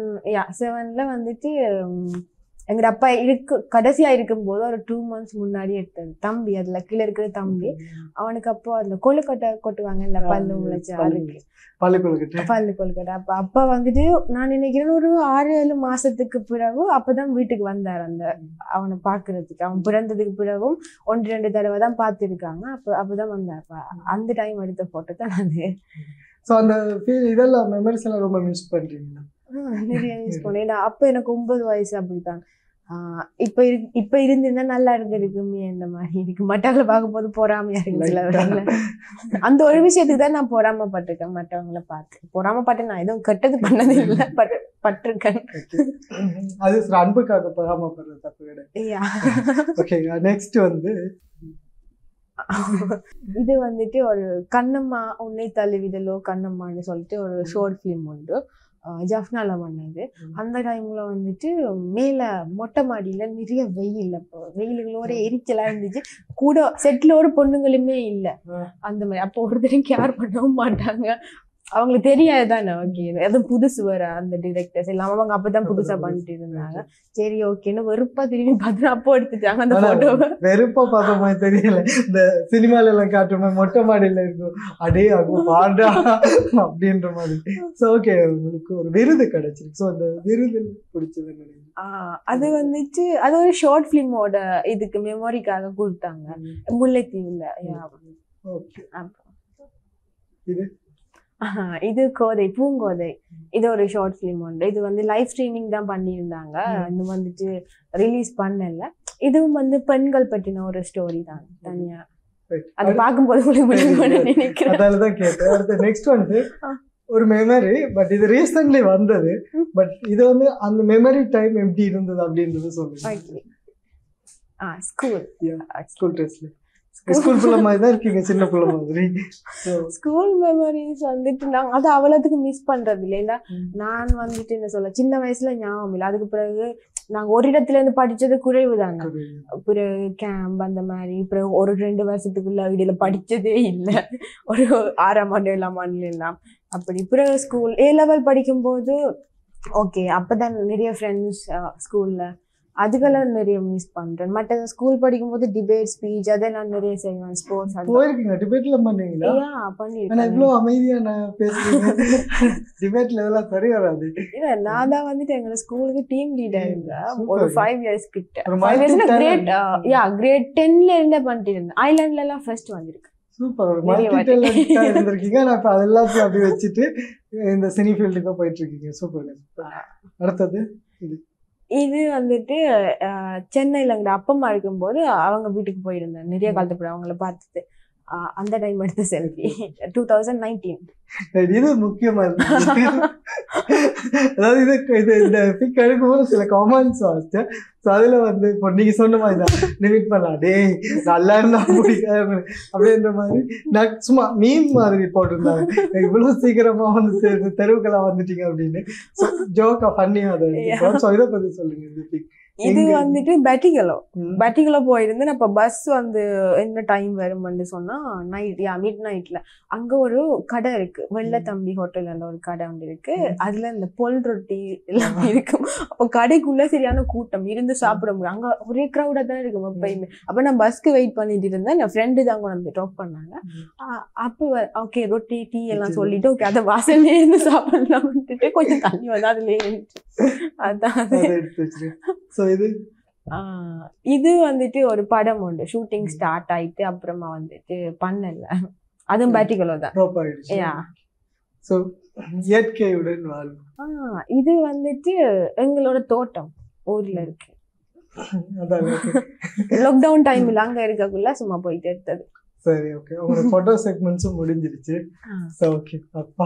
7ல வந்துட்டு எங்க அப்பா கடைசியா இருக்கும்போது ஒரு 2 months முன்னாடி எடுத்தது. தம்பி அதுல கீழே இருக்கிற தம்பி, அவனுக்கு அப்போ அதுல கொழுக்கட்டை கொட்டுவாங்க இல்ல, பல்லு முளைச்சு, அதுக்கு பல்லு கொழுக்கட்டை. அப்ப வந்துட்டு நான் நினைக்கிறேன் ஒரு 6-7 மாசத்துக்கு பிறகு அப்பதான் வீட்டுக்கு வந்தார். அந்த அவனை பாக்குறதுக்கு, அவன் பிறந்ததுக்கு பிறகும் 1-2 தடவை தான் பார்த்துருக்காங்க. அப்பதான் வந்தார். அந்த டைம் எடுத்த போட்டோ தான் அது. ஸோ அந்த இதெல்லாம் மெமரிஸ் எல்லாம் ரொம்ப மிஸ் பண்றீங்களா? நிறைய மிஸ் பண்ணேன். அப்ப எனக்கு 9 வயசு அப்படித்தான். இப்ப இருந்திருந்தா நல்லா இருந்திருக்குமே அந்த மாதிரி இருக்கு. மற்றவங்களை பார்க்கும் போது பொறாமையா இருக்கு. அந்த ஒரு விஷயத்துக்கு தான் நான் பொறாமப்பட்டிருக்கேன். மற்றவங்களை பார்த்து பொறாமப்பட்டு நான் எதுவும் கெட்டது பண்ணது இல்லை, பட்டிருக்கேன். அது அன்புக்காக பொறாமப்படுறது தப்பு கிடையாது. ஓகே, நெக்ஸ்ட் வந்து இது வந்துட்டு ஒரு கண்ணம்மா உன்னை தழுவிதலோ கண்ணம்மான்னு சொல்லிட்டு ஒரு ஷார்ட் ஃபிலிம் உண்டு, ஜஃப்னால பண்ணது. அந்த டைம்ல வந்துட்டு மேல மொட்டை மாடியில நிறைய வெயிலுகளோட எரிச்சலா இருந்துச்சு. கூட செட்ல ஒரு பொண்ணுங்களுமே இல்லை அந்த மாதிரி. அப்போ ஒருத்தரும் கேர் பண்ணவும் மாட்டாங்க, அவங்களுக்கு தெரியாதுதானே. ஓகே, அதுவும் புதுசு வர அந்த டிரெக்டர்ஸ் எல்லாம் அவங்க அப்பதான் புதுசா பண்ணிட்டு இருந்தாங்க. சரி ஓகேன்னு வெறுப்பா திரும்பி பார்த்து அப்போ எடுத்துட்டாங்க அந்த போட்டோவை. வெறுப்பா பார்த்த மாதிரி தெரியல, இந்த சினிமால எல்லாம் காட்டுற மொட்டை மாடியில இருக்கும் அடே அங்க பாடா அப்படின்ற மாதிரி. ஸோ ஓகே, உங்களுக்கு ஒரு விருது கிடைச்சிருக்கு. ஸோ அந்த விருது பிடிச்சது அது வந்துட்டு அது ஒரு ஷார்ட் பிலிமோட இதுக்கு மெமரிக்காக கொடுத்தாங்க, முல்லைத்தீவுல. ஓகே, இது பூங்கோதை. இது ஒரு ஷார்ட் பிலிம் உண்டு. இது வந்து லைவ் ஸ்ட்ரீமிங் தான் பண்ணியிருந்தாங்க, இது வந்துட்டு ரிலீஸ் பண்ணல. இதுவும் வந்து பெண்கள் பற்றின ஒரு ஸ்டோரி தான் தனியா. அது பார்க்கும்போது அதனாலதான் கேட்டேன். அடுத்து நெக்ஸ்ட் வந்து ஒரு மெமரி, பட் இது ரீசன்ட்லி வந்தது. பட் இது வந்து அந்த மெமரி டைம் எப்படி இருந்தது அப்படின்றது சொல்லுங்க. ஸ்கூல் ட்ரெஸ்ல ஸ்கூல் பிள்ளை மாதிரி தான் இருக்கீங்க, சின்ன பிள்ளை மாதிரி. ஸ்கூல் மெமரிஸ் வந்துட்டு நாங்கள் அது அவ்வளோத்துக்கு மிஸ் பண்றது இல்லைன்னா. நான் வந்துட்டு என்ன சொல்ல, சின்ன வயசுல ஞாபகம் இல்லை. அதுக்கு பிறகு நாங்கள் ஒரு இடத்துல இருந்து படிச்சது குறைவு தாங்க. பிறகு கேம்ப் அந்த மாதிரி பிறகு ஒரு 2 வருஷத்துக்குள்ள இடையில படிச்சதே இல்லை. ஒரு 6ஆம் ஆண்டு 7ஆம் ஆண்டுல எல்லாம் அப்படி. பிறகு ஸ்கூல் A level படிக்கும்போது ஓகே, அப்பதான் நிறைய ஃப்ரெண்ட்ஸ் ஸ்கூல்ல, அதுக்கெல்லாம் நிறைய மிஸ் பண்றேன். மற்ற ஸ்கூல் படிக்கும்போது டிபேட் ஸ்பீச் அதெல்லாம் நிறைய செய்வேன். ஸ்போர்ட்ஸ் போயிருக்கீங்க, டிபேட்ல பண்ணீங்களா? பண்ணிருக்கேன். இவ்வளவு அமைதியா நான் பேசுறேன், டிபேட்ல எல்லாம் சரி வராது. இல்ல, நான் தான் வந்துட்டு எங்க ஸ்கூலுக்கு டீம் லீடர் இருந்தேன் ஒரு 5 years கிட்ட. 5 years கிரேட் 10ல இருந்தே பண்ணிட்டு இருந்தேன். ஐலாண்ட்ல எல்லாம் ஃபர்ஸ்ட் வந்திருக்கு. சூப்பர், மல்டி டேலண்டா இருந்திருக்கீங்க. நான் இப்ப அதெல்லாத்தையும் அப்படி வச்சுட்டு இந்த சினி ஃபீல்டுக்கு போயிட்டு இருக்கீங்க. சூப்பர். அடுத்தது இது வந்துட்டு சென்னையில எங்க அப்பா அம்மா இருக்கும்போது அவங்க வீட்டுக்கு போயிருந்தேன் நிறைய காலத்து பிறகு அவங்கள பார்த்துட்டு. அந்த டைம் எடுத்த செல்ஃபி 2019. இது முக்கியமா அதாவது இது இந்த பிக் எடுக்கும்போது சில காமெண்ட்ஸ் வாசிச்சேன். ஸோ அதில் வந்து இப்போ நீங்கள் சொன்ன மாதிரி தான் லிமிட் பண்ணலாம், டேய் நல்லா இருந்தா பிடிக்காது அப்படின்ற மாதிரி நான் சும்மா மீம் மாதிரி போட்டிருந்தாங்க, இவ்வளோ சீக்கிரமாக வந்து தெருவுக்கெல்லாம் வந்துட்டீங்க அப்படின்னு. ஸோ ஜோக்கா ஃபன்னியாக அதை எடுத்துக்கிறோம். ஸோ இதை பற்றி சொல்லுங்க. இந்த பிக் இது வந்துட்டு பேட்டிகளோ போயிருந்து அப்ப பஸ் வந்து என்ன டைம் வரும்னு சொன்னா மிட் நைட்ல அங்க ஒரு கடை இருக்கு, வெள்ளத்தம்பி ஹோட்டல்ல ஒரு கடை ஒன்று இருக்கு. அதுல இந்த பொல் ரொட்டி எல்லாமே இருக்கும். அப்ப கடைக்குள்ள சரியான கூட்டம் இருந்து சாப்பிட முடியும், அங்க ஒரே கிரௌடா தான் இருக்கும் எப்பயுமே. அப்ப நான் பஸ்க்கு வெயிட் பண்ணிட்டு இருந்தேன். என் ஃப்ரெண்டு தான் கொண்டு வந்து ட்ராப் பண்ணாங்க. அப்ப ஓகே ரொட்டி டீ எல்லாம் சொல்லிட்டு ஓகே அதை வாசல்லே இருந்து சாப்பிடலாம்ட்டு கொஞ்சம் தண்ணி வந்து அதுலயே இருந்துச்சு. அதான் இது வந்துட்டு ஒரு படம் உண்டு, ஷூட்டிங் ஸ்டார்ட் ஆயிட்டு அப்புறமா வந்துட்டு பண்ணல, அதுவும் பேட்டிகளோ தான். இது வந்துட்டு எங்களோட தோட்டம் ஊர்ல இருக்கு. லாக்டவுன் டைம்ல அங்க இருக்கக்குள்ள சும்மா போயிட்டு எடுத்தது. சரி, ஓகே. உங்களோட போட்டோ செக்மெண்ட்ஸும் முடிஞ்சிருச்சு. ஸோ ஓகே அப்பா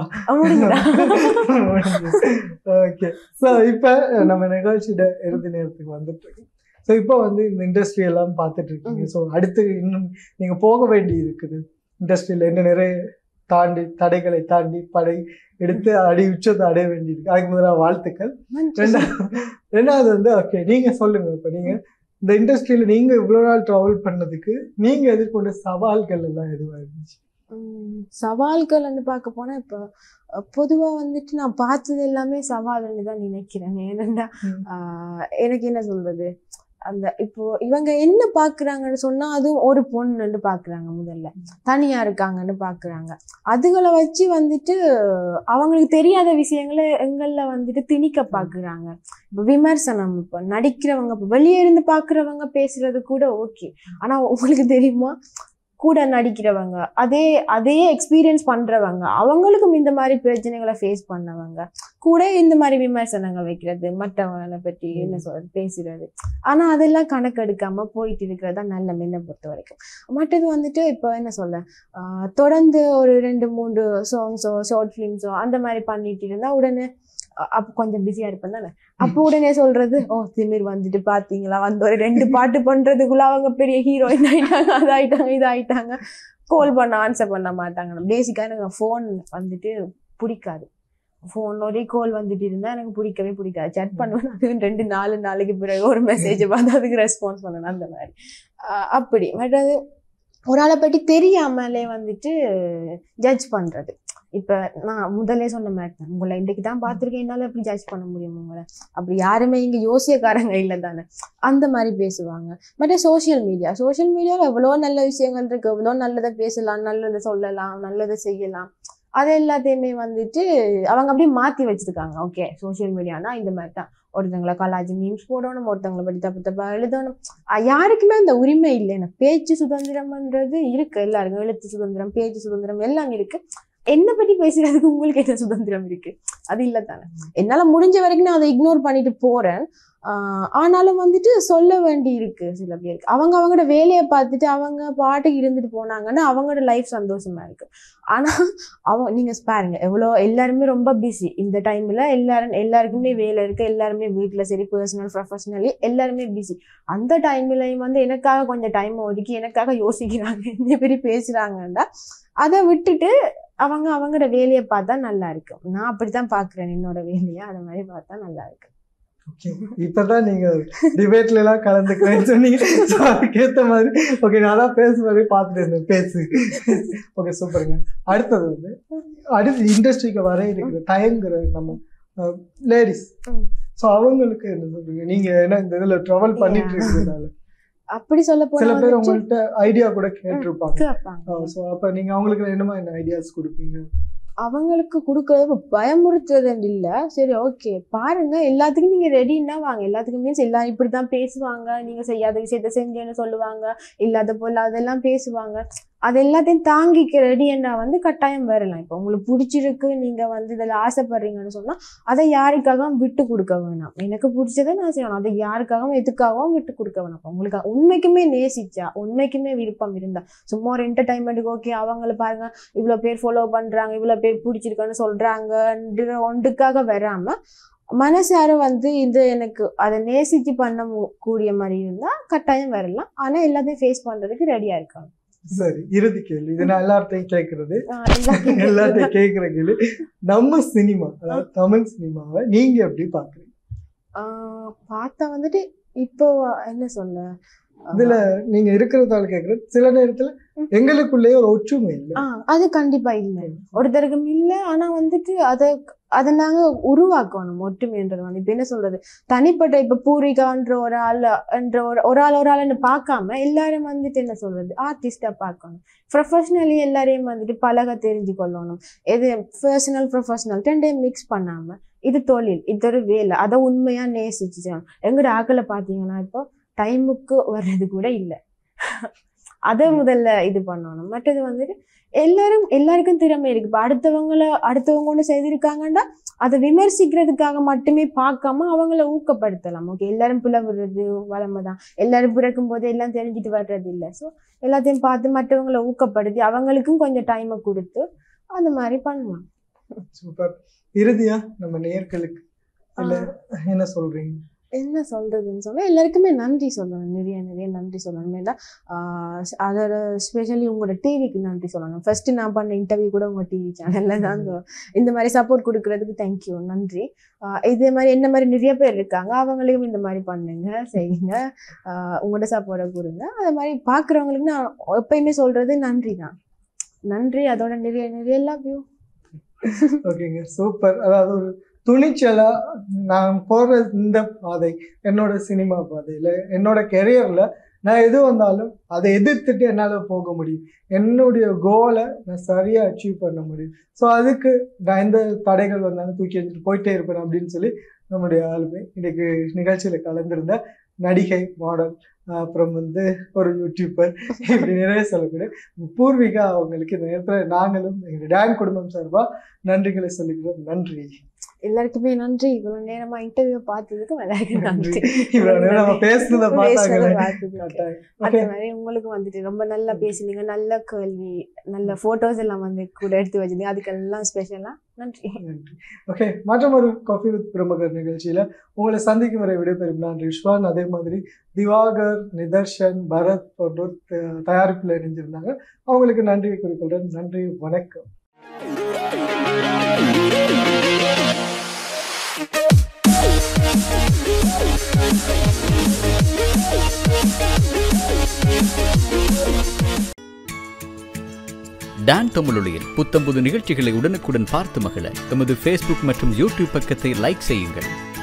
ஓகே. ஸோ இப்போ நம்ம நிகழ்ச்சியோட இறுதி நேரத்துக்கு வந்துட்டு இருக்கோம். ஸோ இப்போ வந்து இந்த இண்டஸ்ட்ரி எல்லாம் பார்த்துட்டு இருக்கீங்க. ஸோ அடுத்து இன்னும் நீங்கள் போக வேண்டி இருக்குது இண்டஸ்ட்ரியில், என்ன நிறைய தடைகளை தாண்டி படை எடுத்து உச்சத்தை அடைய வேண்டியிருக்கு. அதுக்கு முதலாக வாழ்த்துக்கள். ரெண்டாவது வந்து ஓகே நீங்கள் சொல்லுங்கள், இப்போ நீங்கள் இந்த இண்டஸ்ட்ரியில நீங்க இவ்வளவு நாள் டிராவல் பண்ணதுக்கு நீங்க எதிர்கொண்ட சவால்கள் எல்லாம் எதுவா இருந்துச்சு? சவால்கள்னு பார்க்க போனா இப்ப பொதுவா வந்துட்டு நான் பார்த்தது எல்லாமே சவால்னு தான் நினைக்கிறேன். ஏன்னா எனக்கு என்ன சொல்றது, அந்த இப்போ இவங்க என்ன பாக்குறாங்கன்னு சொன்னா அதுவும் ஒரு பொண்ணுன்னு பாக்குறாங்க, முதல்ல தனியா இருக்காங்கன்னு பாக்குறாங்க. அதுகளை வச்சு வந்துட்டு அவங்களுக்கு தெரியாத விஷயங்களை எங்கள்ல வந்துட்டு திணிக்க பாக்குறாங்க. இப்ப விமர்சனம், இப்ப நடிக்கிறவங்க இப்ப வெளியே இருந்து பாக்குறவங்க பேசுறது கூட ஓகே, ஆனா உங்களுக்கு தெரியுமா கூட நடிக்கிறவங்க அதே எக்ஸ்பீரியன்ஸ் பண்றவங்க அவங்களுக்கும் இந்த மாதிரி பிரச்சனைகளை ஃபேஸ் பண்ணவங்க கூட இந்த மாதிரி விமர்சனங்கள் வைக்கிறது, மற்றவங்களை பற்றி என்ன சொல்றது பேசுறது, ஆனா அதெல்லாம் கணக்கெடுக்காம போயிட்டு இருக்கிறதா நல்ல என்னை பொறுத்த வரைக்கும். மற்றது வந்துட்டு இப்போ என்ன சொல்ல, தொடர்ந்து ஒரு 2-3 சாங்ஸோ ஷார்ட் ஃபிலிம்ஸோ அந்த மாதிரி பண்ணிட்டு இருந்தா உடனே அப்போ கொஞ்சம் பிஸியா இருப்பேன் தானே, அப்போ உடனே சொல்றது ஓ திமிர் வந்துட்டு பாத்தீங்களா வந்து ஒரு 2 பாட்டு பண்றதுக்குள்ள அவங்க பெரிய ஹீரோயின் ஆயிட்டாங்க, அதாயிட்டாங்க இதாயிட்டாங்க, கால் பண்ண ஆன்சர் பண்ண மாட்டாங்க. பேசிக்கா எனக்கு ஃபோன் வந்துட்டு பிடிக்காது, ஃபோன்ல ஒரே கால் வந்துட்டு இருந்தா எனக்கு பிடிக்கவே பிடிக்காது. சேட் பண்ணுவேன், அது 2-4 நாளைக்கு பிறகு ஒரு மெசேஜ் பார்த்து அதுக்கு ரெஸ்பான்ஸ் பண்ணணும் அந்த மாதிரி. அப்படி மற்றது ஒரு ஆளை பற்றி தெரியாமலே வந்துட்டு ஜட்ஜ் பண்றது. இப்ப நான் முதலே சொன்ன மாதிரி தான், உங்களை இன்னைக்கு தான் பார்த்துருக்கேன், என்னால எப்படி ஜட்ஜ் பண்ண முடியும் உங்களை, அப்படி யாருமே இங்க யோசியக்காரங்க இல்லை தானே, அந்த மாதிரி பேசுவாங்க. மற்ற சோசியல் மீடியாவில் எவ்வளோ நல்ல விஷயங்கள் இருக்கு, எவ்வளோ நல்லதை பேசலாம், நல்லதை சொல்லலாம், நல்லதை செய்யலாம், அது எல்லாத்தையுமே வந்துட்டு அவங்க அப்படியே மாத்தி வச்சிருக்காங்க. ஓகே சோசியல் மீடியானா இந்த மாதிரி தான், ஒருத்தங்களை கலாச்சி மீம்ஸ் போடணும், ஒருத்தங்களை பற்றி தப்பா எழுதணும், யாருக்குமே அந்த உரிமை இல்லை. எனக்கு பேச்சு சுதந்திரம்ன்றது இருக்கு எல்லாருக்கும், எழுத்து சுதந்திரம், பேச்சு சுதந்திரம் எல்லாம் இருக்கு. என்ன பத்தி பேசுறதுக்கு உங்களுக்கு என்ன சுதந்திரம் இருக்கு? அது இல்லை தானே. என்னால முடிஞ்ச வரைக்கும் நான் அதை இக்னோர் பண்ணிட்டு போறேன். ஆனாலும் வந்துட்டு சொல்ல வேண்டி இருக்கு சில பேருக்கு. அவங்களோட வேலையை பார்த்துட்டு அவங்க பாட்டுக்கு இருந்துட்டு போனாங்கன்னா அவங்களோட லைஃப் சந்தோஷமா இருக்கு. ஆனா நீங்க பாருங்க எவ்வளோ எல்லாருமே ரொம்ப பிஸி இந்த டைம்ல, எல்லாருக்குமே வேலை இருக்கு, எல்லாருமே வீட்டுல சரி பர்சனல் ப்ரொஃபஷனலி எல்லாருமே பிஸி. அந்த டைம்லயும் வந்து எனக்காக கொஞ்சம் டைம் ஒதுக்கி எனக்காக யோசிக்கிறாங்க, என்ன பெரிய பேசுறாங்கன்னா அதை விட்டுட்டு அவங்களோட வேலையை பார்த்தா நல்லா இருக்கும். நான் அப்படித்தான் பாக்குறேன் என்னோட வேலையை, அந்த மாதிரி பார்த்தா நல்லா இருக்கு. இப்பதான் நீங்க டிபேட்ல எல்லாம் கலந்துக்கிறேன்னு சொன்னீங்க, அதுக்கேத்த மாதிரி ஓகே நான் தான் பேசுறது பார்த்துட்டு இருந்தேன், பேசு ஓகே சூப்பருங்க. அடுத்தது வந்து அடுத்து இண்டஸ்ட்ரிக்கு வர இருக்கிற தயங்குற நம்ம லேடிஸ், ஸோ அவங்களுக்கு என்ன சொல்றீங்க நீங்க? ஏன்னா இந்த இதுல ட்ராவல் பண்ணிட்டு இருக்கிறதுனால அப்படி சொல்ல போனா சில பேர் உங்கள்ட்ட ஐடியா கூட கேட்டிருப்பாங்க. ஸோ அப்ப நீங்க அவங்களுக்கு என்ன ஐடியாஸ் கொடுப்பீங்க? அவங்களுக்கு கொடுக்கறது பயமுறுத்துறது இல்ல, சரி ஓகே பாருங்க எல்லாத்துக்கும் நீங்க ரெடின்னா வாங்க, எல்லாத்துக்கும் மீன்ஸ் எல்லாரும் இப்படித்தான் பேசுவாங்க, நீங்க செய்யாத விஷயத்த செஞ்சேன்னு சொல்லுவாங்க, இல்லாத போல அதெல்லாம் பேசுவாங்க, அது எல்லாத்தையும் தாங்கிக்க ரெடின்னா வந்து கட்டாயம் வரலாம். இப்போ உங்களுக்கு பிடிச்சிருக்கு, நீங்க வந்து இதில் ஆசைப்படுறீங்கன்னு சொன்னா அதை யாருக்காகவும் விட்டு கொடுக்க வேணாம். எனக்கு பிடிச்சதை நான் செய்யணும், அதை யாருக்காகவும் எதுக்காகவும் விட்டு கொடுக்க வேணாம். உங்களுக்கு உண்மைக்குமே நேசிச்சா, உண்மைக்குமே விருப்பம் இருந்தா, சும்மா ஒரு என்டர்டைன்மெண்ட்டுக்கு ஓகே அவங்கள பாருங்க இவ்வளோ பேர் ஃபாலோ பண்றாங்க, இவ்வளோ பேர் பிடிச்சிருக்கான்னு சொல்றாங்கன்ற ஒன்றுக்காக வராம மனசார வந்து இது எனக்கு அதை நேசிச்சு பண்ண கூடிய மாதிரி இருந்தா கட்டாயம் வரலாம். ஆனா எல்லாத்தையும் ஃபேஸ் பண்றதுக்கு ரெடியா இருக்காங்க. சரி, இறுதி கேள்வி, இது நான் எல்லார்ட்டையும் கேட்கறது, எல்லார்ட்டையும் கேட்கிற கேள்வி, நம்ம சினிமா அதாவது தமிழ் சினிமாவை நீங்க எப்படி பாக்குறீங்க? பார்த்தா வந்துட்டு இப்போ என்ன சொல்ல, இதுல நீங்க இருக்கிறதால கேட்கறது, சில நேரத்துல எங்களுக்குள்ளேயே ஒரு ஒற்றுமை இல்லை. அது கண்டிப்பா இல்லை, ஒருத்தருக்கும் இல்லை. ஆனா வந்துட்டு அதை நாங்க உருவாக்கணும் ஒற்றுமைன்றது வந்து. இப்ப என்ன சொல்றது, தனிப்பட்ட இப்ப பூரிகான்ற ஒரு ஆள்னு பார்க்காம எல்லாரும் வந்துட்டு என்ன சொல்றது ஆர்டிஸ்டா பார்க்கணும். ப்ரொஃபஷனலி எல்லாரையும் வந்துட்டு பழக தெரிஞ்சு கொள்ளணும். எது பர்சனல் ப்ரொஃபஷனல் ரெண்டையும் மிக்ஸ் பண்ணாம இது தொழில், இது ஒரு வேலை, அதை உண்மையா நேசிச்சு எங்கட ஆக்களை பாத்தீங்கன்னா இப்போ டைமுக்கு வர்றது கூட இல்லை. அதை முதல்ல இது பண்ணணும். மற்றது வந்துட்டு எல்லாருக்கும் திறமை இருக்கு. இப்போ அடுத்தவங்க ஒன்று செய்திருக்காங்கன்னா அதை விமர்சிக்கிறதுக்காக மட்டுமே பார்க்காம அவங்கள ஊக்கப்படுத்தலாம். ஓகே, எல்லாரும் பிளவுறது வளமை தான், எல்லாரும் பிறக்கும் போது எல்லாம் தெரிஞ்சுட்டு வர்றது இல்லை. ஸோ எல்லாத்தையும் பார்த்து மற்றவங்களை ஊக்கப்படுத்தி அவங்களுக்கும் கொஞ்சம் டைமை கொடுத்து அந்த மாதிரி பண்ணலாம். சூப்பர். இறுதியா நம்ம நேயர்களுக்கு என்ன சொல்றீங்க? என்ன சொல்றதுன்னு சொன்னா எல்லாருக்குமே நன்றி சொல்லணும், நிறைய நன்றி சொல்லணும். ஏன்னா அதோட ஸ்பெஷலி உங்களோட டிவிக்கு நன்றி சொல்லணும். ஃபர்ஸ்ட் நான் பண்ண இன்டர்வியூ கூட உங்க டிவி சேனல்ல தான். இந்த மாதிரி சப்போர்ட் கொடுக்கறதுக்கு தேங்க்யூ, நன்றி. இதே மாதிரி என்ன மாதிரி நிறைய பேர் இருக்காங்க, அவங்களையும் இந்த மாதிரி பண்ணுங்க, செய்யுங்க, உங்களோட சப்போர்ட்டை கொடுங்க. அது மாதிரி பாக்குறவங்களுக்கு நான் எப்பயுமே சொல்றது நன்றி தான். நன்றி, அதோட நிறைய லவ் யூ. ஓகேங்க, சூப்பர். அதாவது ஒரு துணிச்சலா நான் போற இந்த பாதை, என்னோட சினிமா பாதையில, என்னோட கெரியர்ல நான் எது வந்தாலும் அதை எதிர்த்துட்டு என்னால் போக முடியும், என்னுடைய கோலை நான் சரியாக அச்சீவ் பண்ண முடியும். ஸோ அதுக்கு நான் எந்த தடைகள் வந்தாலும் தூக்கி வச்சுட்டு போயிட்டே இருப்பேன் அப்படின்னு சொல்லி நம்முடைய ஆளுமை இன்னைக்கு நிகழ்ச்சியில் கலந்திருந்த நடிகை, மாடல், அப்புறம் ஒரு யூடியூபர், இப்படி நிறைய சொல்லக்கூடிய பூர்விகா அவங்களுக்கு இந்த நேரத்தில் நாங்களும் எங்கள் டான் குடும்பம் சார்பாக நன்றிகளை சொல்லிக்கிறோம். நன்றி. எல்லாருக்குமே நன்றி. இவ்வளவு நேரமா இன்டர்வியூ பார்த்ததுக்கு எல்லாருக்கும் நன்றி. அதே மாதிரி உங்களுக்கு வந்துட்டு ரொம்ப நல்லா பேசுனீங்க, நல்ல கேள்வி, நல்ல போட்டோஸ் எல்லாம் வந்து கூட எடுத்து வச்சிருந்தீங்க, அதுக்கெல்லாம் ஸ்பெஷலா நன்றி. ஓகே, மற்றும் ஒரு காஃபி வித் பிரமுகர் நிகழ்ச்சியில உங்களை சந்திக்கும் வரை விடைபெறும் நான் ரிஷ்வான். அதே மாதிரி திவாகர், நிதர்ஷன், பரத் போன்றோர் தயாரிப்பில் இணைஞ்சிருந்தாங்க. அவங்களுக்கு நன்றியை குறிப்பிடுறேன். நன்றி, வணக்கம். டான் தமிழொலியில் புத்தம்புது நிகழ்ச்சிகளை உடனுக்குடன் பார்த்து மகிழ எமது ஃபேஸ்புக் மற்றும் யூடியூப் பக்கத்தை லைக் செய்யுங்கள்.